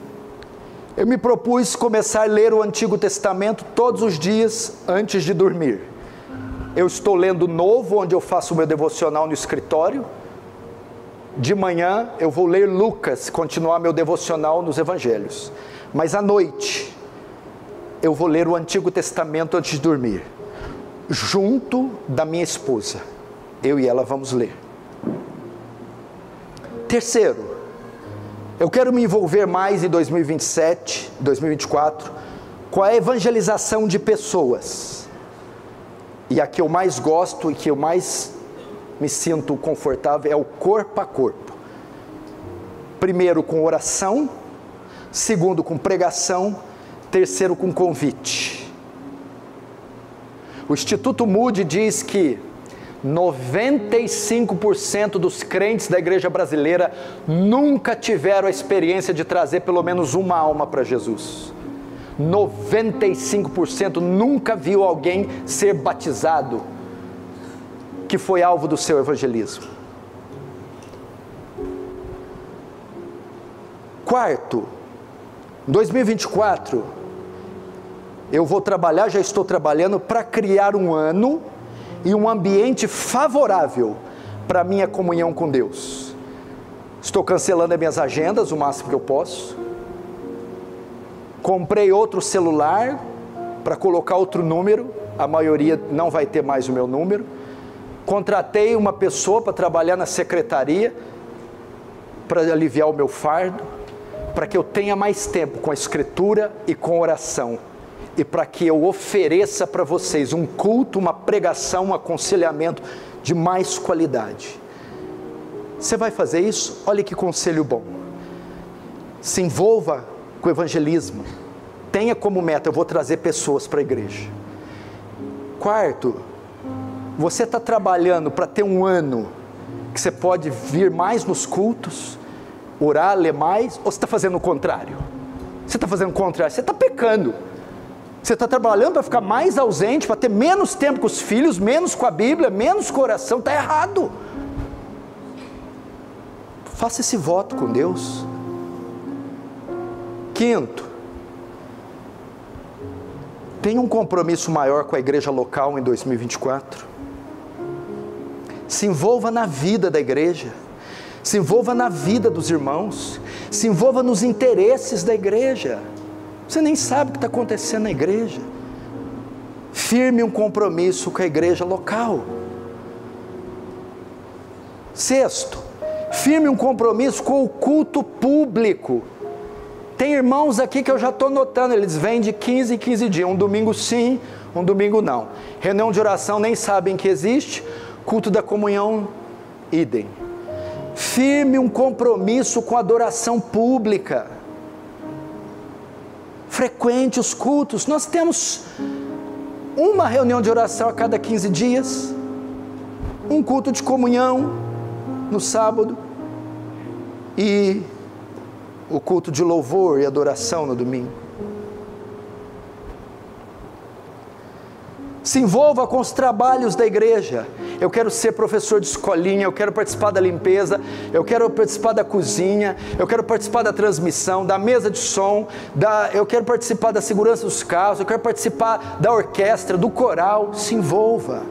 Eu me propus começar a ler o Antigo Testamento todos os dias antes de dormir. Eu estou lendo o Novo, onde eu faço o meu devocional no escritório. De manhã eu vou ler Lucas, continuar meu devocional nos Evangelhos. Mas à noite eu vou ler o Antigo Testamento antes de dormir, junto da minha esposa. Eu e ela vamos ler. Terceiro, eu quero me envolver mais em dois mil e vinte e sete, dois mil e vinte e quatro, com a evangelização de pessoas. E a que eu mais gosto e que eu mais me sinto confortável é o corpo a corpo. Primeiro com oração, segundo com pregação, terceiro com convite. O Instituto Moody diz que noventa e cinco por cento dos crentes da igreja brasileira nunca tiveram a experiência de trazer pelo menos uma alma para Jesus. noventa e cinco por cento nunca viu alguém ser batizado que foi alvo do seu evangelismo. Quarto, em dois mil e vinte e quatro, eu vou trabalhar, já estou trabalhando para criar um ano e um ambiente favorável para a minha comunhão com Deus. Estou cancelando as minhas agendas o máximo que eu posso. Comprei outro celular para colocar outro número, a maioria não vai ter mais o meu número. Contratei uma pessoa para trabalhar na secretaria, para aliviar o meu fardo, para que eu tenha mais tempo com a escritura e com oração, e para que eu ofereça para vocês um culto, uma pregação, um aconselhamento de mais qualidade. Você vai fazer isso? Olha que conselho bom. Se envolva com o evangelismo. Tenha como meta, eu vou trazer pessoas para a igreja. Quarto, você está trabalhando para ter um ano que você pode vir mais nos cultos, orar, ler mais, ou você está fazendo o contrário? Você está fazendo o contrário, você está pecando. Você está trabalhando para ficar mais ausente, para ter menos tempo com os filhos, menos com a Bíblia, menos com a oração, está errado. Faça esse voto com Deus. Quinto, tenha um compromisso maior com a igreja local em dois mil e vinte e quatro. Se envolva na vida da igreja, se envolva na vida dos irmãos, se envolva nos interesses da igreja. Você nem sabe o que está acontecendo na igreja. Firme um compromisso com a igreja local. Sexto, firme um compromisso com o culto público. Tem irmãos aqui que eu já estou notando, eles vêm de quinze em quinze dias, um domingo sim, um domingo não. Reunião de oração nem sabem que existe, culto da comunhão, idem. Firme um compromisso com a adoração pública. Frequente os cultos. Nós temos uma reunião de oração a cada quinze dias, um culto de comunhão no sábado e o culto de louvor e adoração no domingo. Se envolva com os trabalhos da igreja. Eu quero ser professor de escolinha, eu quero participar da limpeza, eu quero participar da cozinha, eu quero participar da transmissão, da mesa de som, da, eu quero participar da segurança dos carros, eu quero participar da orquestra, do coral. Se envolva.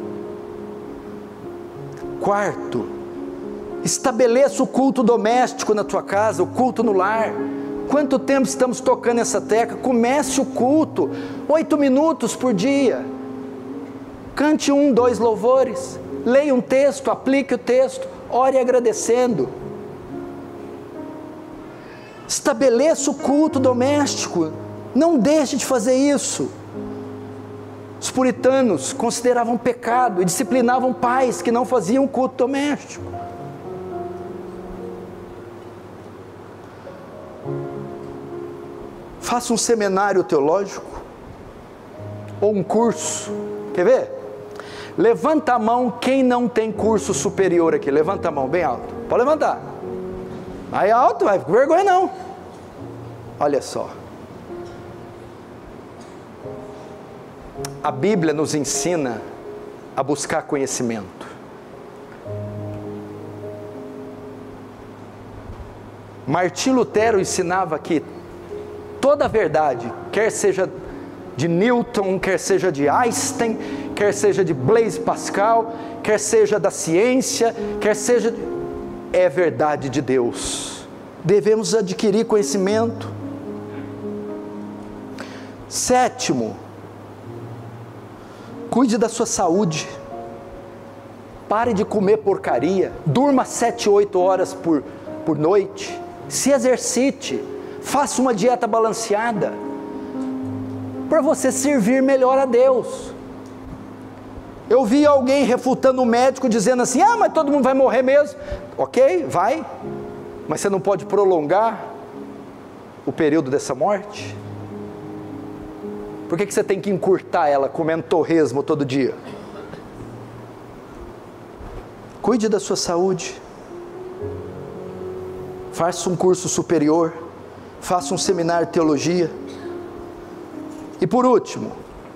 Quarto, estabeleça o culto doméstico na tua casa, o culto no lar. Quanto tempo estamos tocando essa tecla? Comece o culto, oito minutos por dia. Cante um, dois louvores, leia um texto, aplique o texto, ore agradecendo. Estabeleça o culto doméstico, não deixe de fazer isso. Os puritanos consideravam pecado e disciplinavam pais que não faziam culto doméstico. Faça um seminário teológico ou um curso. Quer ver? Levanta a mão quem não tem curso superior aqui. Levanta a mão bem alto. Pode levantar. Aí alto, vai com vergonha não. Olha só. A Bíblia nos ensina a buscar conhecimento. Martim Lutero ensinava que toda a verdade, quer seja de Newton, quer seja de Einstein, quer seja de Blaise Pascal, quer seja da ciência, quer seja... é verdade de Deus. Devemos adquirir conhecimento. Sétimo, cuide da sua saúde. Pare de comer porcaria. Durma sete, oito horas por, por noite. Se exercite. Faça uma dieta balanceada, para você servir melhor a Deus. Eu vi alguém refutando o médico, dizendo assim: ah, mas todo mundo vai morrer mesmo. Ok, vai, mas você não pode prolongar o período dessa morte? Por que que você tem que encurtar ela comendo torresmo todo dia? Cuide da sua saúde. Faça um curso superior. Faça um seminário de teologia. E por último,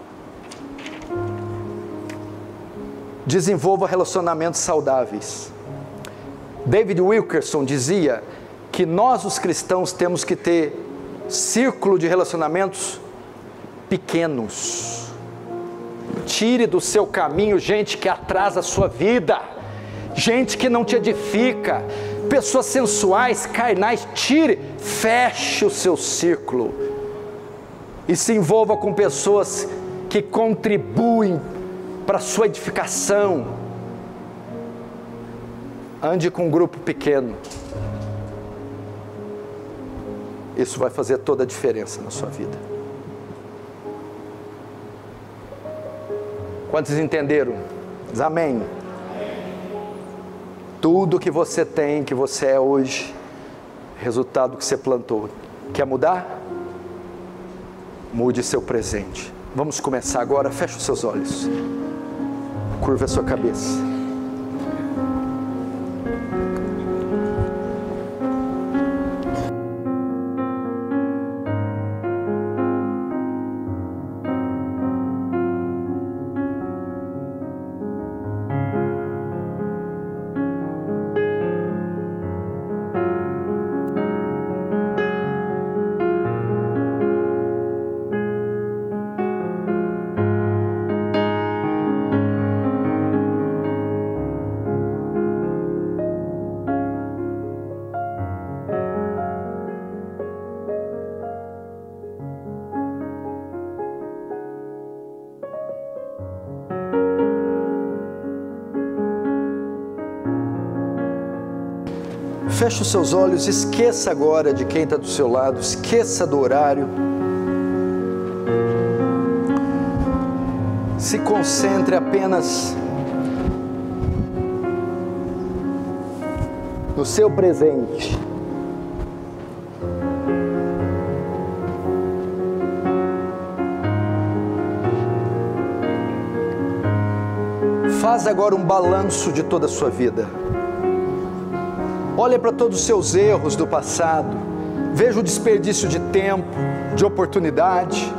desenvolva relacionamentos saudáveis. David Wilkerson dizia que nós, os cristãos, temos que ter círculo de relacionamentos pequenos. Tire do seu caminho gente que atrasa a sua vida, gente que não te edifica, pessoas sensuais, carnais. Tire, feche o seu círculo e se envolva com pessoas que contribuem para a sua edificação. Ande com um grupo pequeno. Isso vai fazer toda a diferença na sua vida. Quantos entenderam? Diz amém. Tudo que você tem, que você é hoje, resultado que você plantou. Quer mudar? Mude seu presente. Vamos começar agora. Feche os seus olhos. Curva a sua cabeça. Feche os seus olhos, esqueça agora de quem está do seu lado, esqueça do horário. Se concentre apenas no seu presente. Faz agora um balanço de toda a sua vida. Olha para todos os seus erros do passado. Veja o desperdício de tempo, de oportunidade.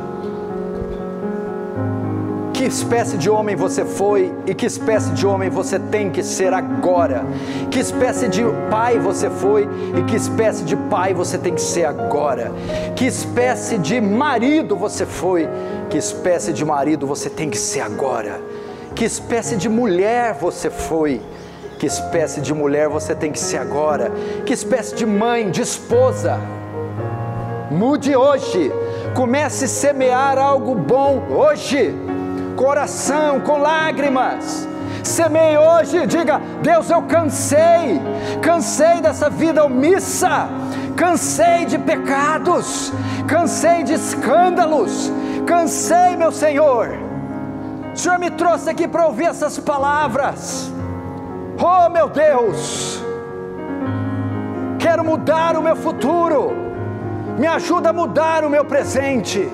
Que espécie de homem você foi e que espécie de homem você tem que ser agora. Que espécie de pai você foi e que espécie de pai você tem que ser agora. Que espécie de marido você foi, que espécie de marido você tem que ser agora. Que espécie de mulher você foi, que espécie de mulher você tem que ser agora. Que espécie de mãe, de esposa. Mude hoje. Comece a semear algo bom hoje. Coração, com lágrimas. Semeie hoje. Diga: Deus, eu cansei. Cansei dessa vida omissa. Cansei de pecados. Cansei de escândalos. Cansei, meu Senhor. O Senhor me trouxe aqui para ouvir essas palavras. Oh, meu Deus, quero mudar o meu futuro. Me ajuda a mudar o meu presente.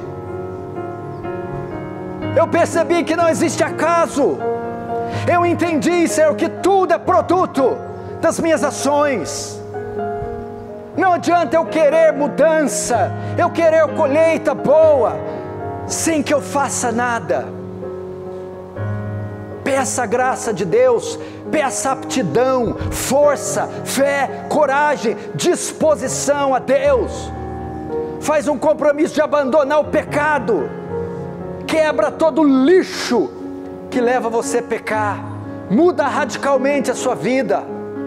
Eu percebi que não existe acaso. Eu entendi, Senhor, que tudo é produto das minhas ações. Não adianta eu querer mudança, eu querer colheita boa, sem que eu faça nada. Peça a graça de Deus, peça aptidão, força, fé, coragem, disposição a Deus, Faz um compromisso de abandonar o pecado. Quebra todo o lixo que leva você a pecar. Muda radicalmente a sua vida.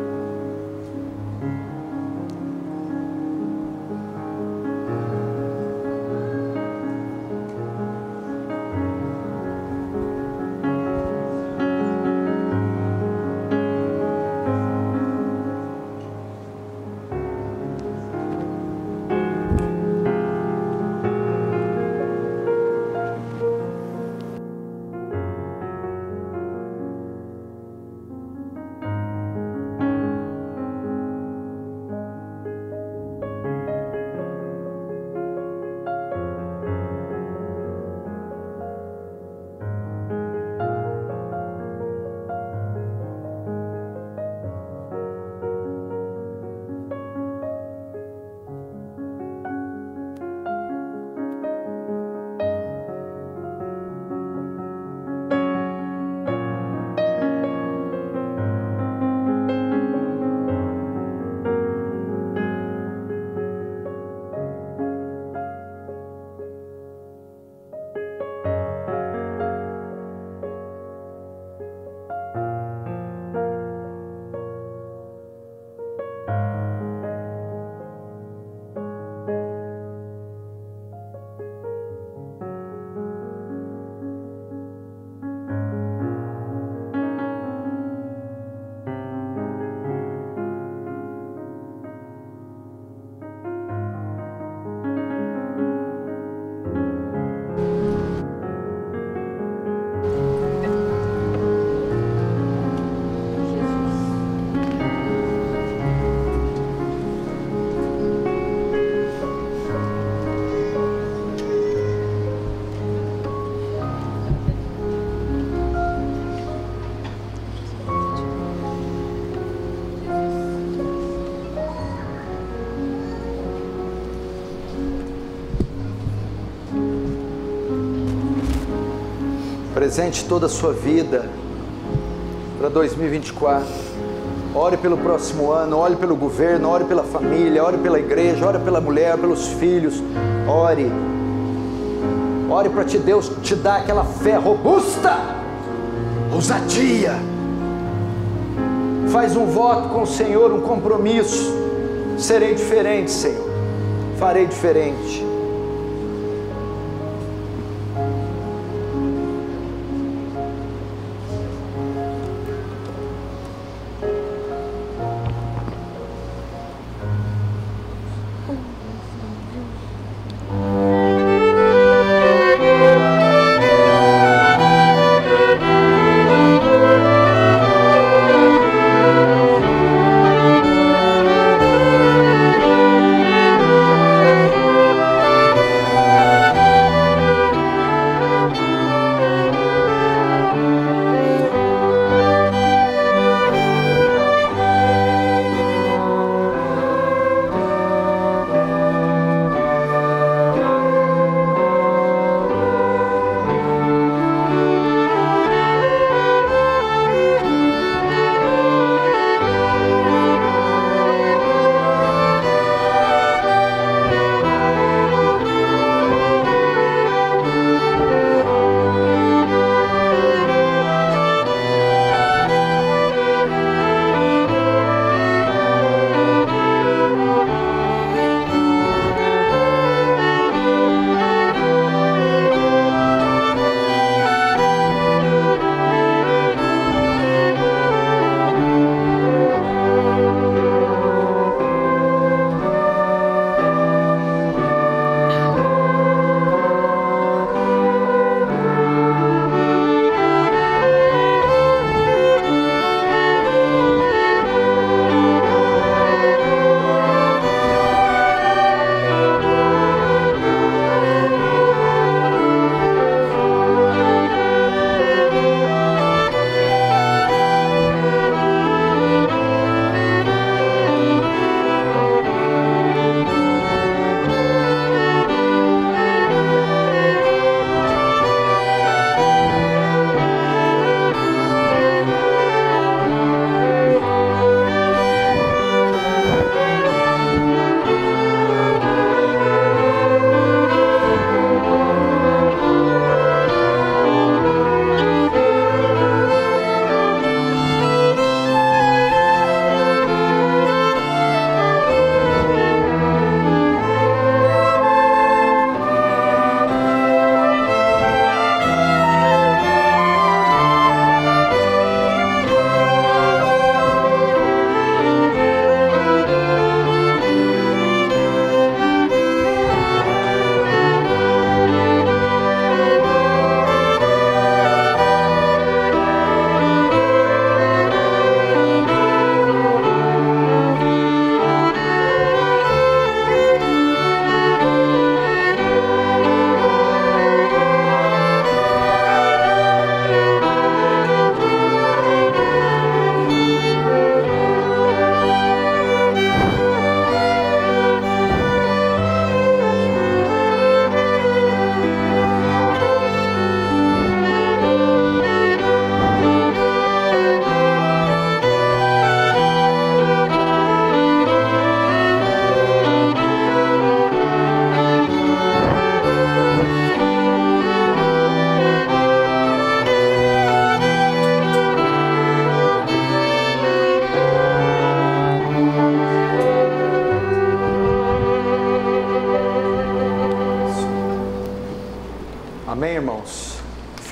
Presente toda a sua vida para dois mil e vinte e quatro. Ore pelo próximo ano, ore pelo governo, ore pela família, ore pela igreja, ore pela mulher, pelos filhos. Ore. Ore para te Deus te dar aquela fé robusta, ousadia. Faz um voto com o Senhor, um compromisso. Serei diferente, Senhor. Farei diferente.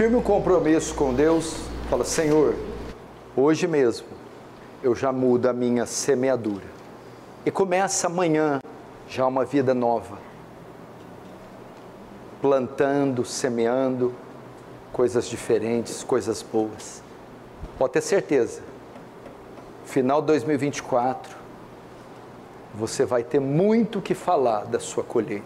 firme um compromisso com Deus, fala: Senhor, hoje mesmo eu já mudo a minha semeadura. E começa amanhã já uma vida nova. Plantando, semeando coisas diferentes, coisas boas. Pode ter certeza, final de dois mil e vinte e quatro, você vai ter muito o que falar da sua colheita.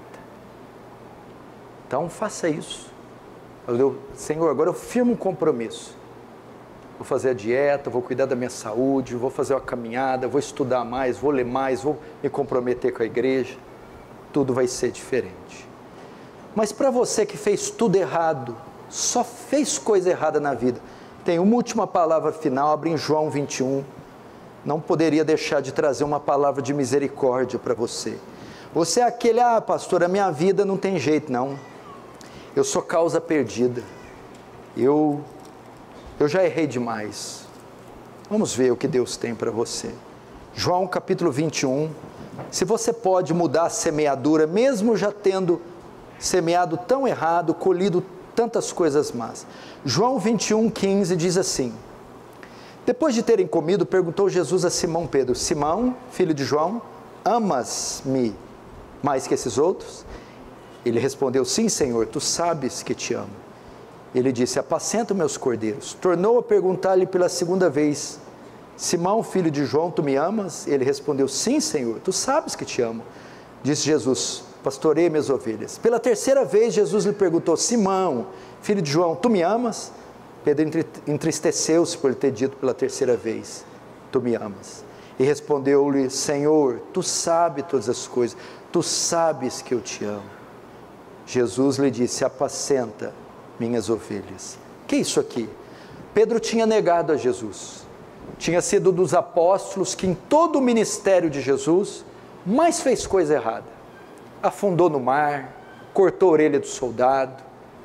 Então faça isso. Eu, Senhor, agora eu firmo um compromisso. Vou fazer a dieta, vou cuidar da minha saúde, vou fazer uma caminhada, vou estudar mais, vou ler mais, vou me comprometer com a igreja. Tudo vai ser diferente. Mas para você que fez tudo errado, só fez coisa errada na vida, tem uma última palavra final, abre em João vinte e um. Não poderia deixar de trazer uma palavra de misericórdia para você. Você é aquele: ah, pastor, a minha vida não tem jeito, não. Eu sou causa perdida. Eu, eu já errei demais. Vamos ver o que Deus tem para você. João capítulo vinte e um. Se você pode mudar a semeadura, mesmo já tendo semeado tão errado, colhido tantas coisas más. João vinte e um, quinze diz assim: depois de terem comido, perguntou Jesus a Simão Pedro: Simão, filho de João, amas-me mais que esses outros? Ele respondeu: sim, Senhor, tu sabes que te amo. Ele disse: apacenta meus cordeiros. Tornou a perguntar-lhe pela segunda vez: Simão, filho de João, tu me amas? Ele respondeu: sim, Senhor, tu sabes que te amo. Disse Jesus: pastoreia minhas ovelhas. Pela terceira vez Jesus lhe perguntou: Simão, filho de João, tu me amas? Pedro entristeceu-se por lhe ter dito pela terceira vez: tu me amas. E respondeu-lhe: Senhor, tu sabes todas as coisas, tu sabes que eu te amo. Jesus lhe disse: apacenta minhas ovelhas. Que é isso aqui? Pedro tinha negado a Jesus, tinha sido dos apóstolos que em todo o ministério de Jesus mais fez coisa errada. Afundou no mar, cortou a orelha do soldado,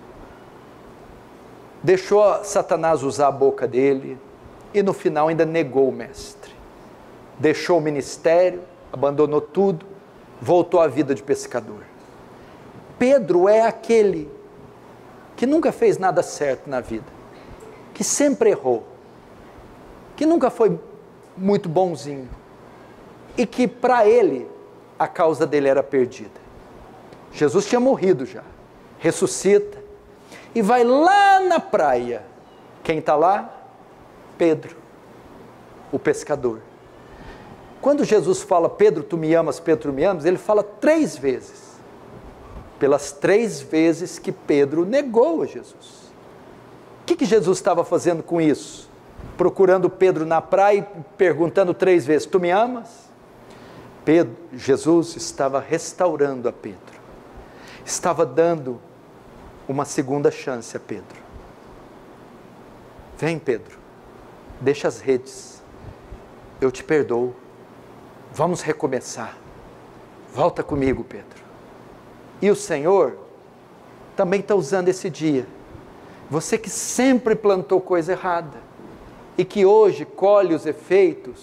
deixou Satanás usar a boca dele e no final ainda negou o mestre. Deixou o ministério, abandonou tudo, voltou à vida de pescador. Pedro é aquele que nunca fez nada certo na vida, que sempre errou, que nunca foi muito bonzinho e que para ele a causa dele era perdida. Jesus tinha morrido já, ressuscita e vai lá na praia. Quem está lá? Pedro, o pescador. Quando Jesus fala: Pedro, tu me amas, Pedro, tu me amas, ele fala três vezes. Pelas três vezes que Pedro negou a Jesus. O que, que Jesus estava fazendo com isso? Procurando Pedro na praia e perguntando três vezes: tu me amas? Pedro, Jesus estava restaurando a Pedro. Estava dando uma segunda chance a Pedro. Vem, Pedro, deixa as redes, eu te perdoo, vamos recomeçar, volta comigo, Pedro. E o Senhor também está usando esse dia, você que sempre plantou coisa errada, e que hoje colhe os efeitos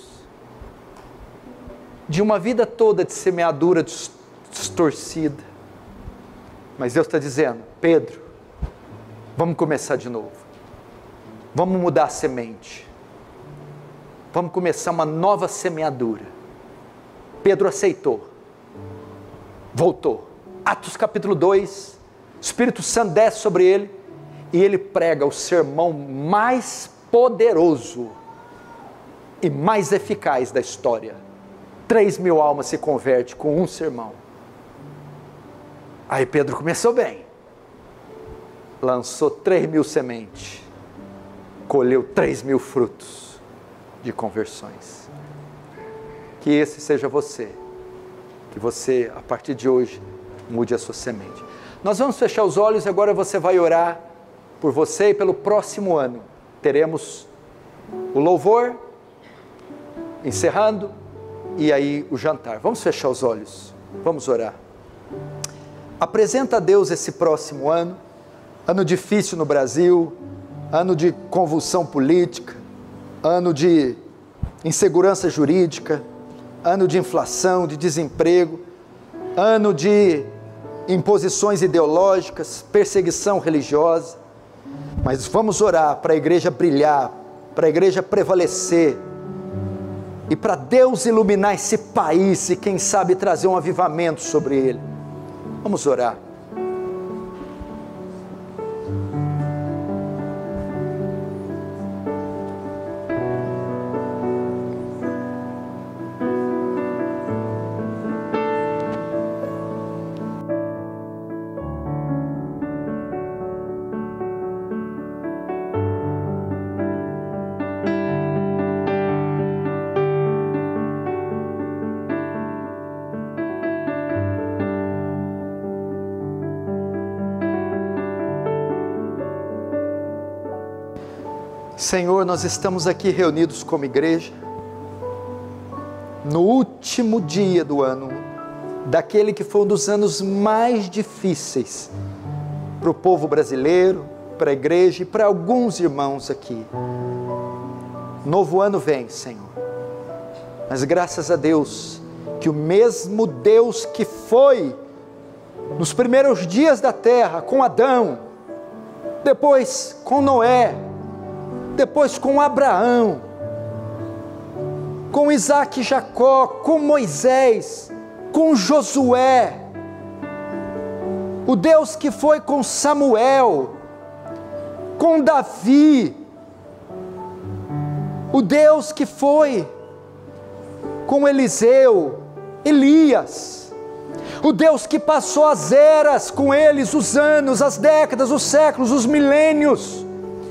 de uma vida toda de semeadura distorcida. Mas Deus está dizendo: Pedro, vamos começar de novo, vamos mudar a semente, vamos começar uma nova semeadura. Pedro aceitou, voltou. Atos capítulo dois, o Espírito Santo desce sobre ele e ele prega o sermão mais poderoso e mais eficaz da história. Três mil almas se convertem com um sermão. Aí Pedro começou bem, lançou três mil sementes, colheu três mil frutos de conversões. Que esse seja você, que você a partir de hoje mude a sua semente. Nós vamos fechar os olhos e agora você vai orar por você e pelo próximo ano. Teremos o louvor, encerrando, e aí o jantar. Vamos fechar os olhos, vamos orar. Apresenta a Deus esse próximo ano, ano difícil no Brasil, ano de convulsão política, ano de insegurança jurídica, ano de inflação, de desemprego, ano de imposições ideológicas, perseguição religiosa. Mas vamos orar para a igreja brilhar, para a igreja prevalecer, e para Deus iluminar esse país e quem sabe trazer um avivamento sobre ele. Vamos orar. Senhor, nós estamos aqui reunidos como igreja, no último dia do ano, daquele que foi um dos anos mais difíceis para o povo brasileiro, para a igreja e para alguns irmãos aqui. Novo ano vem, Senhor, mas graças a Deus, que o mesmo Deus que foi nos primeiros dias da terra, com Adão, depois com Noé, depois com Abraão, com Isaac e Jacó, com Moisés, com Josué, o Deus que foi com Samuel, com Davi, o Deus que foi com Eliseu, Elias, o Deus que passou as eras com eles, os anos, as décadas, os séculos, os milênios,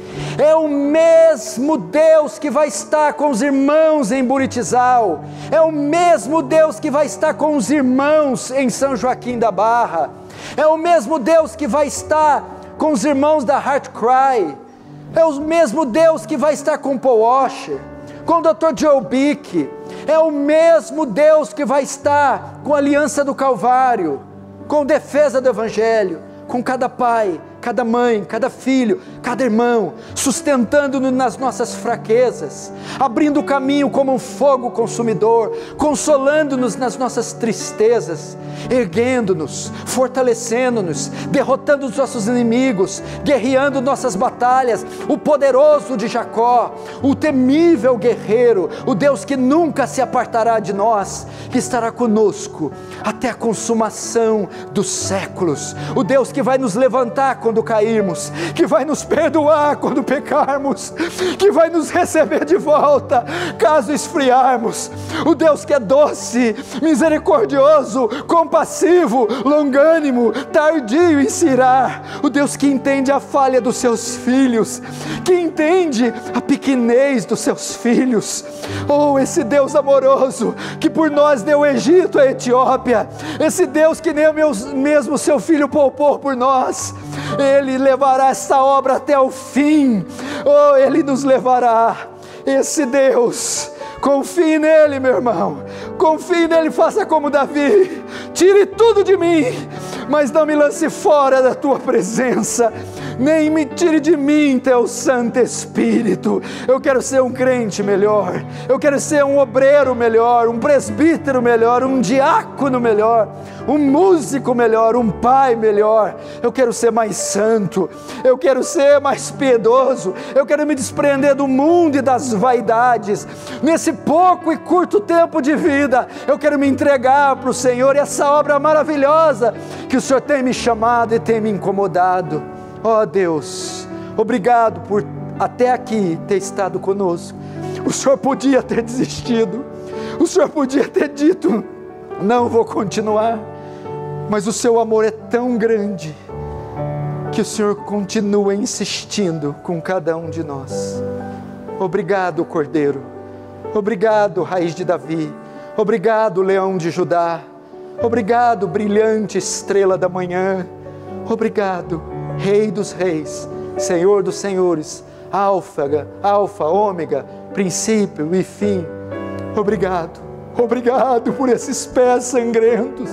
é o mesmo Deus que vai estar com os irmãos em Buritizal, é o mesmo Deus que vai estar com os irmãos em São Joaquim da Barra, é o mesmo Deus que vai estar com os irmãos da Heart Cry, é o mesmo Deus que vai estar com Paul Washer, com o doutor Joe Bick, é o mesmo Deus que vai estar com a Aliança do Calvário, com Defesa do Evangelho, com cada pai, cada mãe, cada filho, cada irmão, sustentando-nos nas nossas fraquezas, abrindo o caminho como um fogo consumidor, consolando-nos nas nossas tristezas, erguendo-nos, fortalecendo-nos, derrotando os nossos inimigos, guerreando nossas batalhas, o poderoso de Jacó, o temível guerreiro, o Deus que nunca se apartará de nós, que estará conosco até a consumação dos séculos, o Deus que vai nos levantar quando cairmos, que vai nos perdoar quando pecarmos, que vai nos receber de volta caso esfriarmos, o Deus que é doce, misericordioso, compassivo, longânimo, tardio em se irar, o Deus que entende a falha dos seus filhos, que entende a pequenez dos seus filhos, oh, esse Deus amoroso, que por nós deu o Egito, a Etiópia, esse Deus que nem mesmo seu filho poupou por nós, Ele levará essa obra até o fim, oh, Ele nos levará, esse Deus, confie nele, meu irmão, confie nele, faça como Davi, tire tudo de mim, mas não me lance fora da tua presença, nem me tire de mim teu Santo Espírito. Eu quero ser um crente melhor, eu quero ser um obreiro melhor, um presbítero melhor, um diácono melhor, um músico melhor, um pai melhor. Eu quero ser mais santo, eu quero ser mais piedoso, eu quero me desprender do mundo e das vaidades. Nesse pouco e curto tempo de vida, eu quero me entregar para o Senhor e essa obra maravilhosa que o Senhor tem me chamado e tem me incomodado. Ó oh Deus, obrigado por até aqui ter estado conosco. O Senhor podia ter desistido, o Senhor podia ter dito, não vou continuar, mas o seu amor é tão grande, que o Senhor continua insistindo com cada um de nós. Obrigado, Cordeiro, obrigado, Raiz de Davi, obrigado, Leão de Judá, obrigado, brilhante estrela da manhã, obrigado, Rei dos reis, Senhor dos senhores, Alfa, Alfa, Ômega, princípio e fim. Obrigado, obrigado por esses pés sangrentos,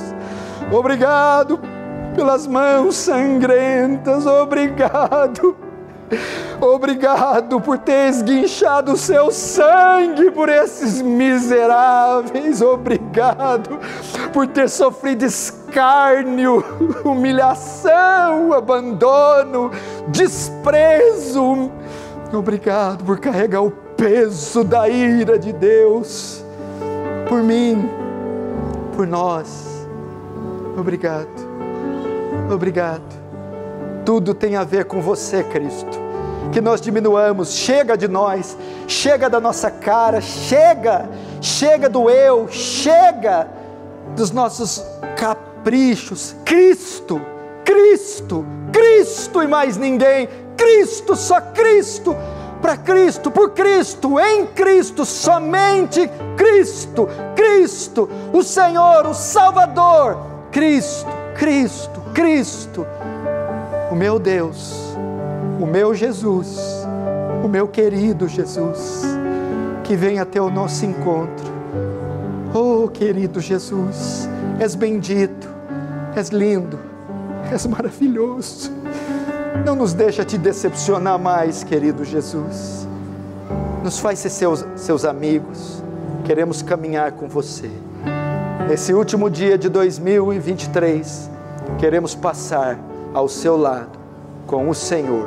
obrigado pelas mãos sangrentas, obrigado, obrigado por ter esguinchado o seu sangue por esses miseráveis, obrigado por ter sofrido escárnio, humilhação, abandono, desprezo. Obrigado por carregar o peso da ira de Deus por mim, por nós. Obrigado, obrigado. Tudo tem a ver com você, Cristo. Que nós diminuamos, chega de nós, chega da nossa cara, chega, chega do eu, chega dos nossos caprichos. Cristo, Cristo, Cristo e mais ninguém. Cristo, só Cristo, para Cristo, por Cristo, em Cristo, somente Cristo, Cristo, o Senhor, o Salvador, Cristo, Cristo, Cristo, o meu Deus, o meu Jesus, o meu querido Jesus, que vem até o nosso encontro. Oh, querido Jesus, és bendito, és lindo, és maravilhoso. Não nos deixa te decepcionar mais, querido Jesus. Nos faz ser seus, seus amigos. Queremos caminhar com você. Nesse último dia de dois mil e vinte e três, queremos passar ao seu lado com o Senhor.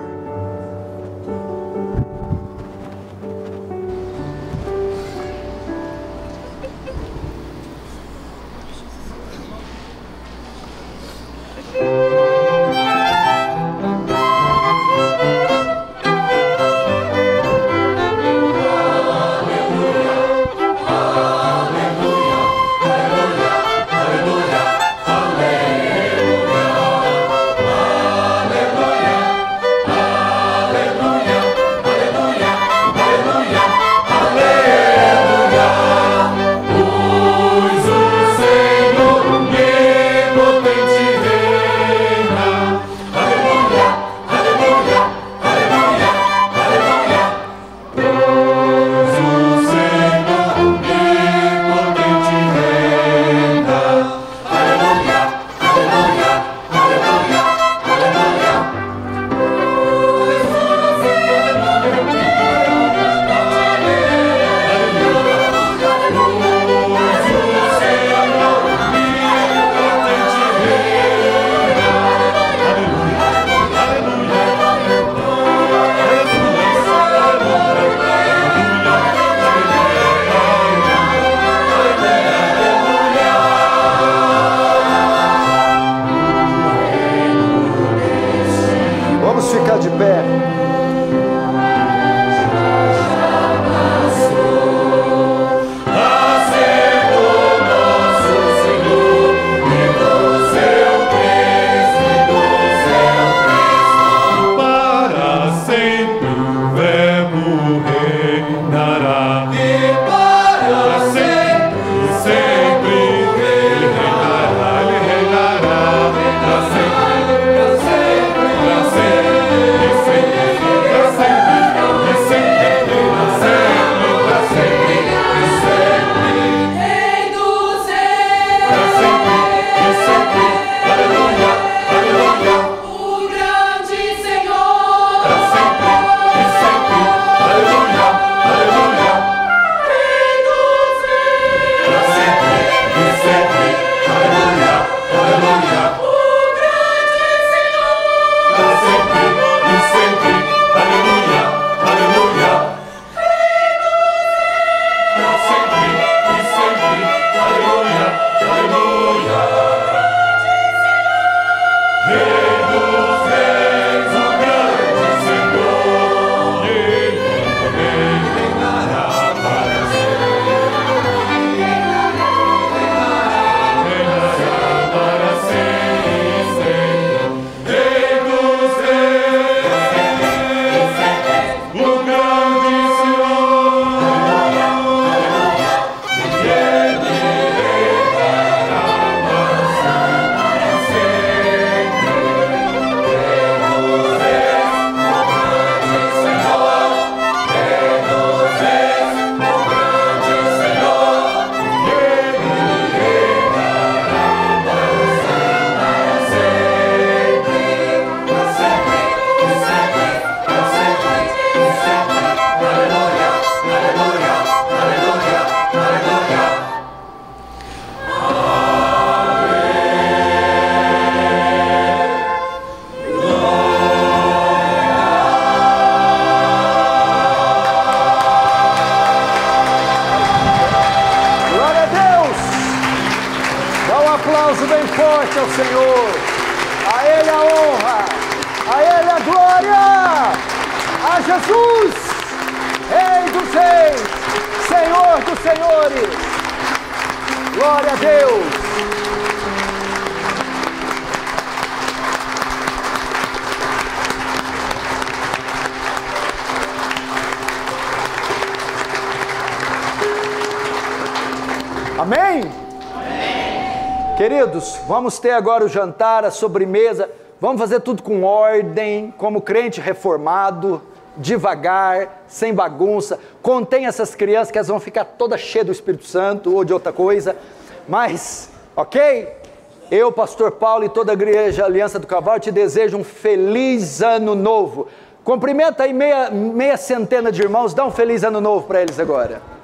aplauso bem forte ao Senhor. A Ele a honra, a Ele a glória, a Jesus, Rei dos reis, Senhor dos senhores. Glória a Deus. Amém? Amém? Queridos, vamos ter agora o jantar, a sobremesa. Vamos fazer tudo com ordem, como crente reformado, devagar, sem bagunça. Contém essas crianças que elas vão ficar todas cheias do Espírito Santo ou de outra coisa. Mas, ok? Eu, pastor Paulo e toda a igreja Aliança do Cavalo te desejo um feliz ano novo. Cumprimenta aí meia, meia centena de irmãos, dá um feliz ano novo para eles agora.